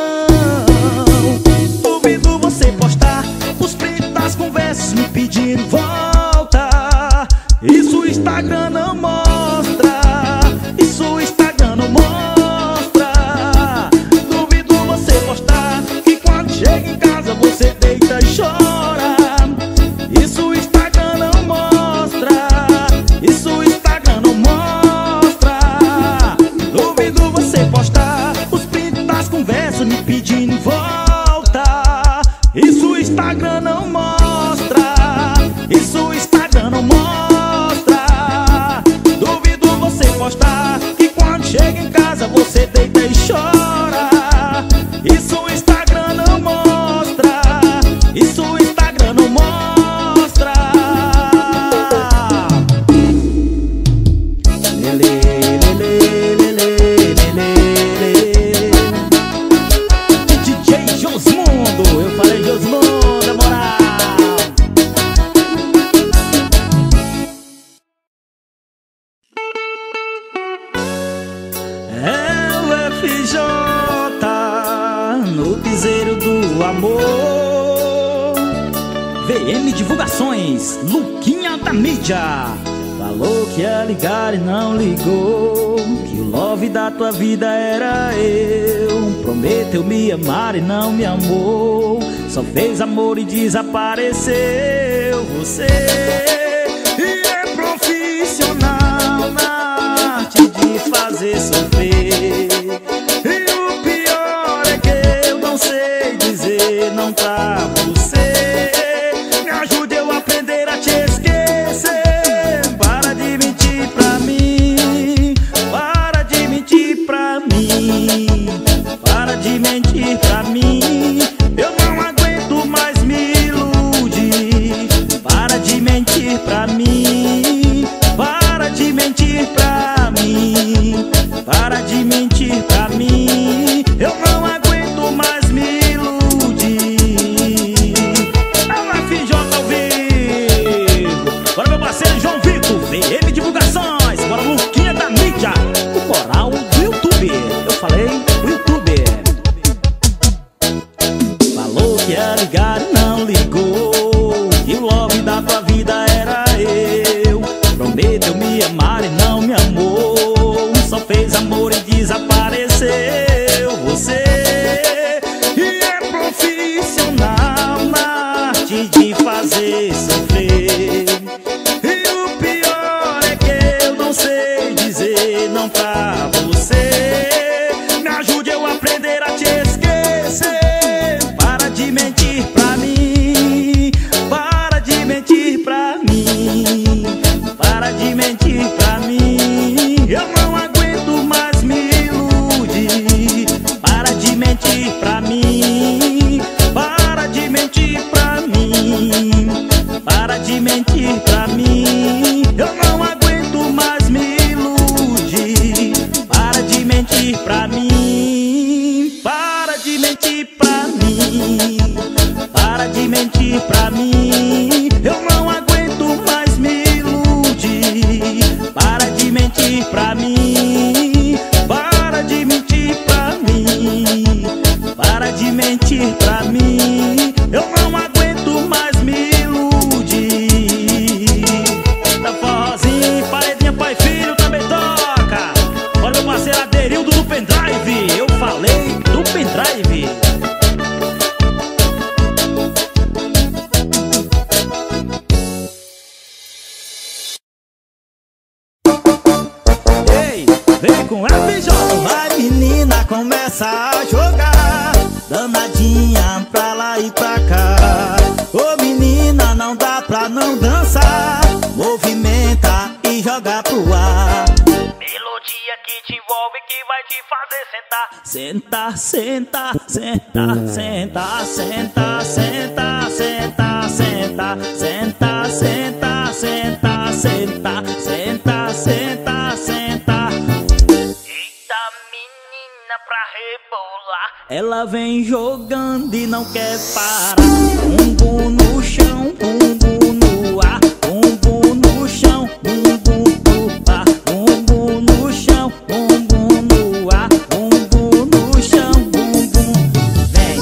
Duvido você postar os prints das conversas me pedindo volta. Isso o Instagram não mostra. Isso o Instagram não mostra. Duvido você postar que quando chega em casa você deita e chora. Isso o Instagram não mostra. Isso o Instagram não mostra. Duvido você postar os prints das conversas me pedindo volta. Isso o Instagram não mostra. Isso o Instagram não mostra. Duvido você postar que quando chega em casa você deita e chora. Isso o Instagram não mostra. Isso o Instagram não mostra. Lelê, lelê, lelê, lelê, lelê. D J Josmundo, eu falei Josmundo, na moral. É o F J no piseiro do amor. V M Divulgações, Luquinha da mídia. Falou que ia ligar e não ligou, que o love da tua vida era eu. Prometeu me amar e não me amou, só fez amor e desapareceu. Você é profissional na arte de fazer sofrer, e o pior é que eu não sei dizer não pra você. Me ajude eu a aprender a te esquecer. Para de mentir pra mim, para de mentir pra mim, para de mentir pra mim. Eu não aguento mais me fazer sofrer. E o pior é que eu não sei dizer não pra você. Me ajude eu a aprender a te esquecer. Para de mentir pra mim, para de mentir pra mim, para de mentir pra mim. Eu não aguento mais me iludir. Para de mentir pra mim, para de mentir pra mim, para de mentir pra mim. Eu não aguento mais me iludir. Para de mentir pra mim, para de mentir pra mim, para de mentir pra mim. Eu não aguento mais me iludir. Para de mentir pra mim, para de mentir pra mim, para de mentir pra mim. Eu não aguento mais me iludir. Tá forrozinho, paredinha pai e filho também toca. Olha meu parceiro Aderildo do pendrive. Eu falei do pendrive. Ei, vem com F J. Vai menina, começa a jogar, danadinha pra lá e pra cá. Ô menina, não dá pra não dançar, movimenta e joga pro ar. Melodia que te envolve, que vai te fazer sentar. Senta, senta, senta, senta, senta, senta, senta, senta, senta, senta, senta, senta, senta, senta, senta. Eita menina pra rebolar. Ela vem jogando e não quer parar. Bumbum no chão, bumbum no ar, bumbum no chão, bumbum no ar, bumbum no chão, bumbum no ar, bumbum no chão, bumbum. Vem.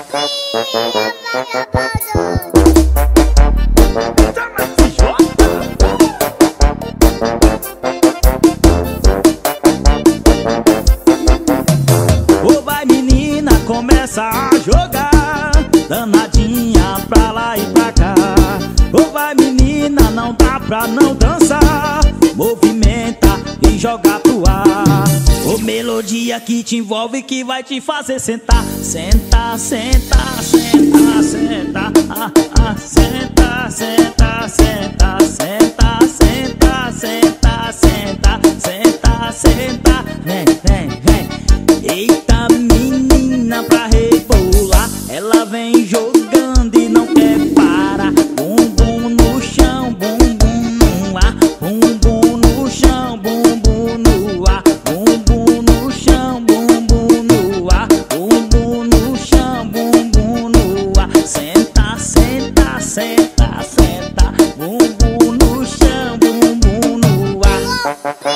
Ô vai menina, começa a jogar, danadinha pra lá e pra cá. Ô vai menina, não dá pra não dançar, movimenta e joga pro ar. Ô melodia que te envolve, que vai te fazer sentar. Senta, senta, senta, senta, ah, ah, senta, senta, senta, senta, senta, senta, senta, senta, senta. Vem, vem, vem. Eita menina pra rebolar, ela vem jogando e não quer parar. Bumbum no chão, bumbum no ar, bumbum no chão, bumbum no ar, bumbum no chão, bumbum no ar, bumbum no chão, bumbum no ar. Senta, senta, senta, senta, bumbum no chão, bumbum no ar.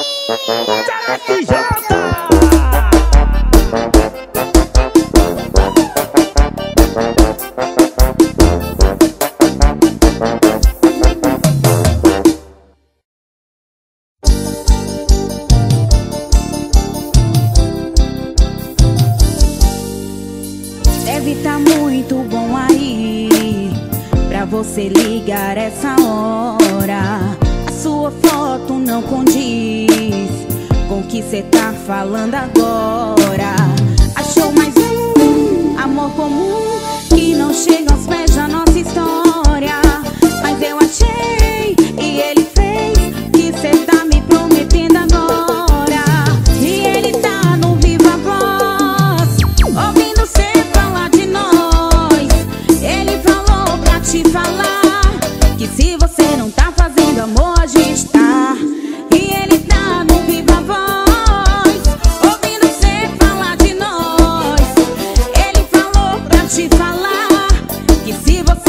F J. Deve tá muito bom aí pra você ligar essa hora. A sua foto não condiz com o que cê tá falando agora. Achou mais um amor comum que não chega aos pés da nossa história. Mas eu achei e ele fez que cê tá me prometendo agora. E ele tá no viva voz, ouvindo cê falar de nós. Ele falou pra te falar que se você não tá fazendo amor, a gente tá. E ele tá no viva voz, ouvindo cê falar de nós. Ele falou pra te falar que se você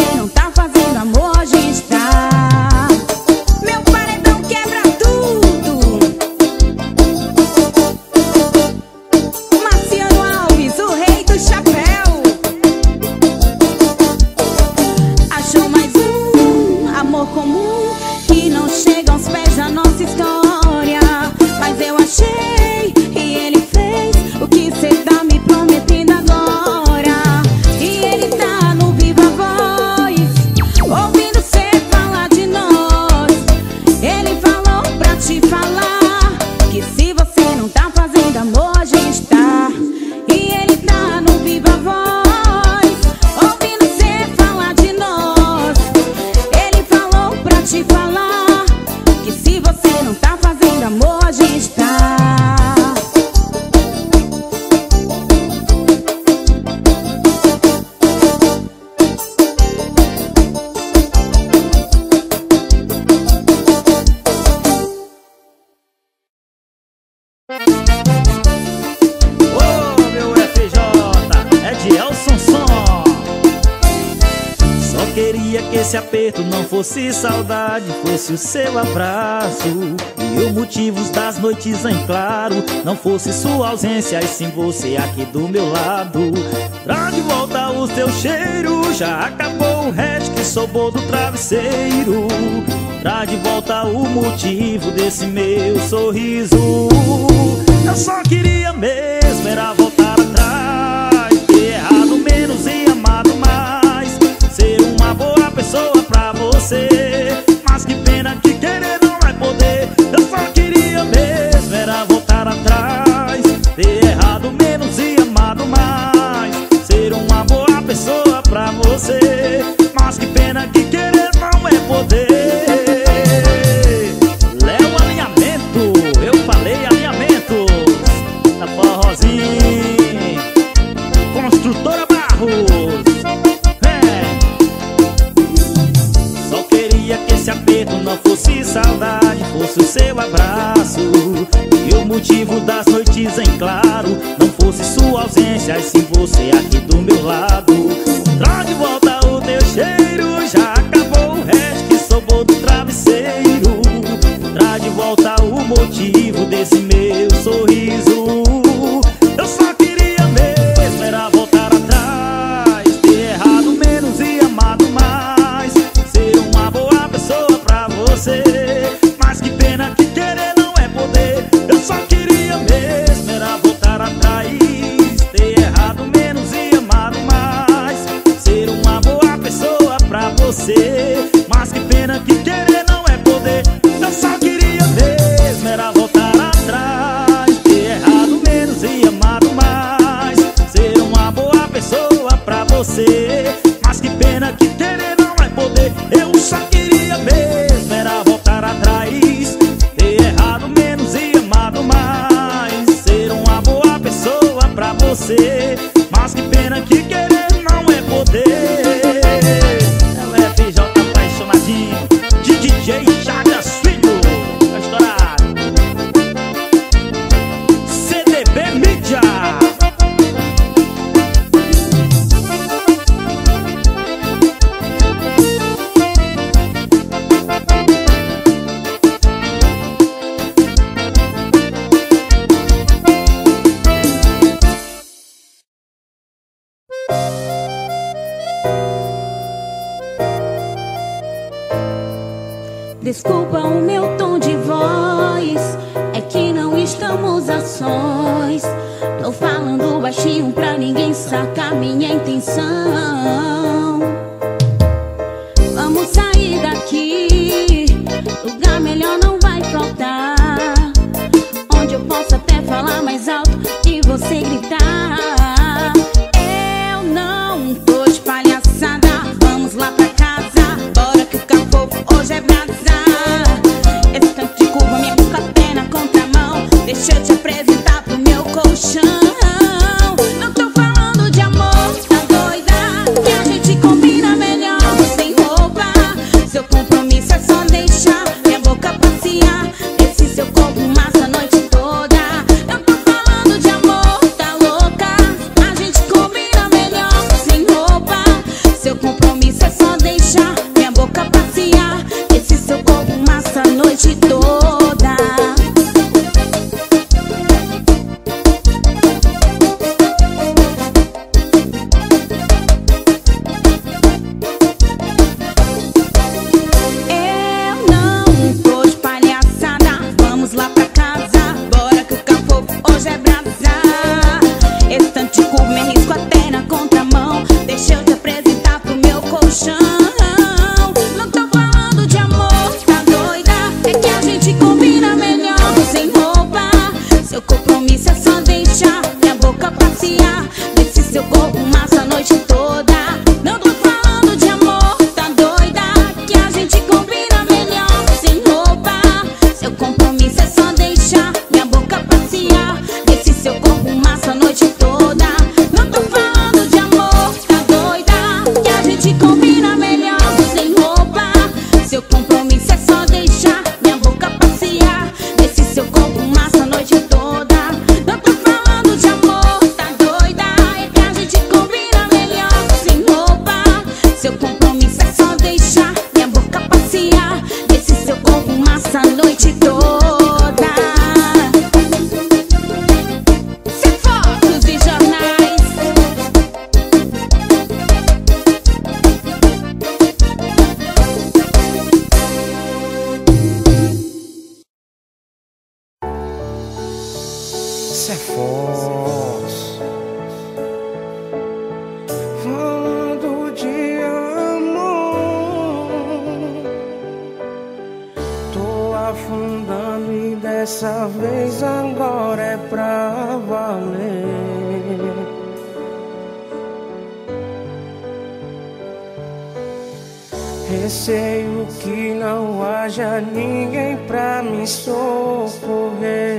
queria que esse aperto não fosse saudade, fosse o seu abraço. E os motivos das noites em claro não fosse sua ausência, e sim você aqui do meu lado. Traz de volta o teu cheiro, já acabou o resto que sobrou do travesseiro. Traz de volta o motivo desse meu sorriso. Eu só queria mesmo era voltar atrás, ter errado menos e amado mais, ser uma boa pessoa pra você. Mas que pena que querer não vai poder. Eu só queria mesmo era voltar atrás, ter errado menos e amado mais, ser uma boa pessoa pra você. Mas que pena que querer não é poder. Léo Alinhamento, eu falei alinhamentos da Forrozinho, Construtora Barros. É. Só queria que esse aperto não fosse saudade, fosse o seu abraço. E o motivo das noites em claro não fosse sua ausência, e sim você aqui do meu lado. Traz de volta o teu cheiro, já acabou o resto que sobrou do travesseiro. Traz de volta o motivo desse meu sorriso. Eu só queria mesmo era voltar atrás, ter errado menos e amado mais, ser uma boa pessoa pra você. Mas que pena que querer não é poder. Eu só queria mesmo era voltar atrás, ter errado menos e amado mais, ser uma boa pessoa pra você. Mas que pena que querer não é poder. Eu só queria mesmo era voltar atrás, ter errado menos e amado mais, ser uma boa pessoa pra você. Mas que pena que querer não é poder. Eu só queria mesmo era voltar atrás, ter errado menos e amado mais, ser uma boa pessoa pra você. Mas que pena que querer não é poder. Ela é F J apaixonadinho de D J Chagas Filho, vai estourar. C D B Mídia. Desculpa o meu tom de voz, é que não estamos a sós. Tô falando baixinho pra ninguém sacar minha intenção. Vamos sair daqui, lugar melhor não vai faltar, onde eu posso até falar mais alto e você gritar. Eu não tô de palhaçada, vamos lá pra casa, bora que o cafofo hoje é brasa. Esse tanto de curva, minha boca até na contramão, deixa eu te apresentar pro meu colchão. Não tô falando de amor, tá doida? Que a gente combina melhor sem roupa. Seu compromisso é só deixar minha boca passear, esse seu corpo massa a noite toda. Não tô falando de amor, tá louca? A gente combina melhor sem roupa. Seu compromisso é só deixar minha boca passear, esse seu corpo massa a noite toda. Eu não tô de palhaçada, vamos lá pra casa, bora que o cafofo hoje é brasa. Esse tanto de curva me arrisco até na contramão, deixa eu te apresentar pro meu colchão. Não tô falando de amor, tá doida? É que a gente combina melhor sem roupa. Seu compromisso é só deixar minha boca passear, desse seu corpo massa a noite toda. Não tô falando de amor, tá doida? Que a gente combina melhor sem roupa. Seu compromisso é só deixar minha boca passear, desse seu corpo massa a noite toda. Não tô falando de amor, tá doida? Que a gente combina melhor sem roupa. Seu compromisso é só deixar minha boca passear, desse seu corpo massa a noite toda. Não tô falando de amor, tá doida? É que a gente combina melhor sem roupa. Seu compromisso é dessa vez agora é pra valer. Receio que não haja ninguém pra me socorrer.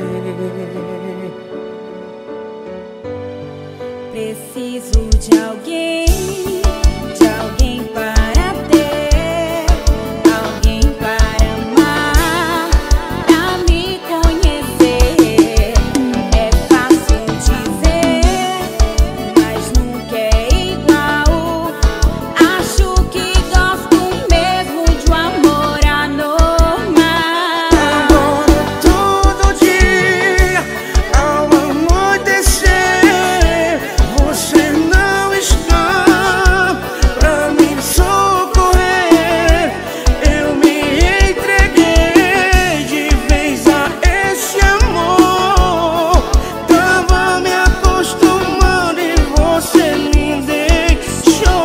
Preciso de alguém, de alguém para ter, alguém para amar, pra me conhecer. É fácil dizer, mas nunca é igual. Acho que gosto mesmo de um amor anormal. Agora todo dia, ao anoitecer, você não está pra me socorrer. Eu me entreguei de vez a esse amor. Tava me acostumando e você me deixou.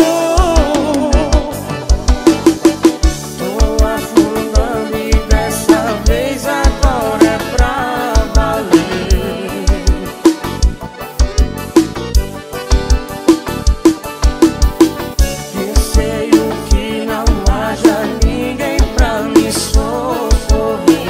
Tô afundando e dessa vez agora é pra valer. Receio que não haja ninguém pra me socorrer.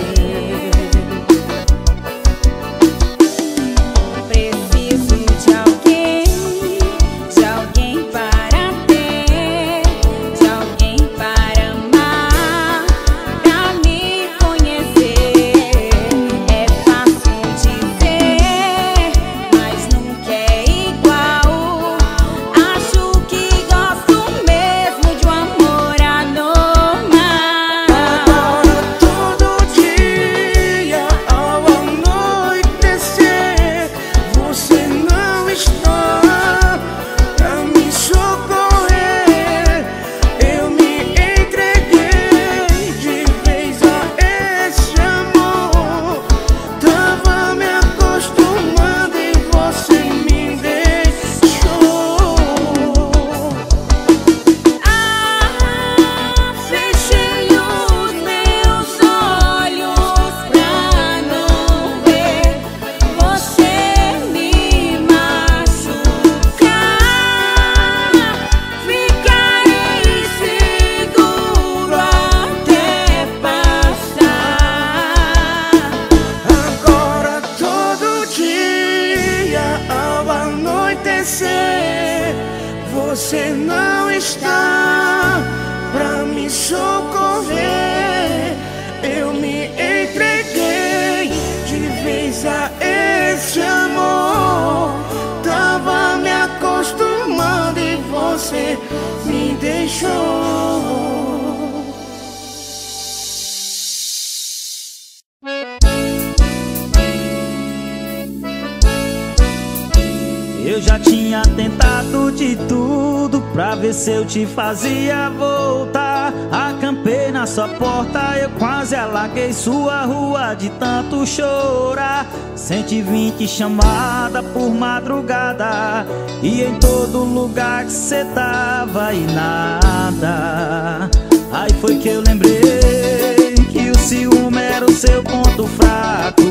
Preciso de alguém, de alguém para ter, de alguém para amar, pra me conhecer. É fácil dizer, mas nunca é igual. Acho que gosto mesmo de um amor anormal. Agora todo dia, ao anoitecer, você não está pra me socorrer. Eu me entreguei de vez a esse amor. Tava me acostumando e você me deixou. Ah, fechei os meus olhos pra não ver você me machucar. Ficarei seguro até passar. Agora todo dia, ao anoitecer, você não está pra me socorrer. Eu me entreguei de vez a esse amor. Tava me acostumando e você me deixou. Eu já tinha tentado de tudo pra ver se eu te fazia voltar. Acampei na sua porta, eu quase alaguei sua rua de tanto chorar. cento e vinte chamada por madrugada, e em todo lugar que cê tava e nada. Aí foi que eu lembrei que o ciúme era o seu ponto fraco.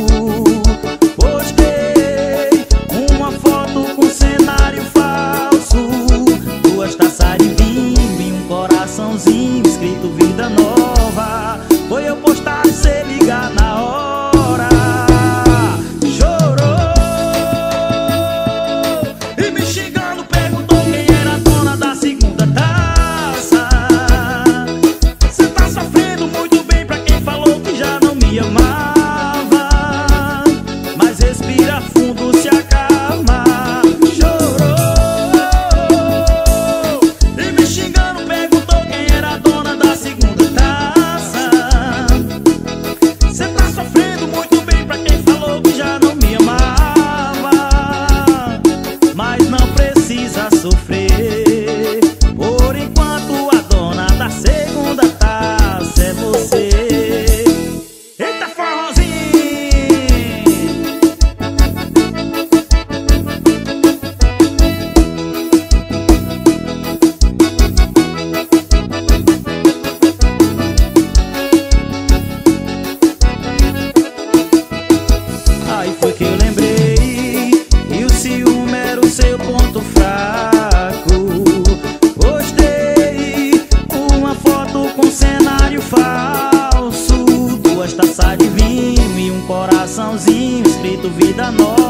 Postei uma foto com cenário falso, duas taças de vinho e um coraçãozinho escrito vida nova. Foi eu postar e cê ligar na hora. Chorou e me xingando, perguntou quem era a dona da segunda taça. Cê tá sofrendo muito bem pra quem falou que já não me amava. Mas respira fundo, se acalma. Chorou e me xingando, perguntou quem era a dona da segunda taça. Cê tá sofrendo projeto vida nova.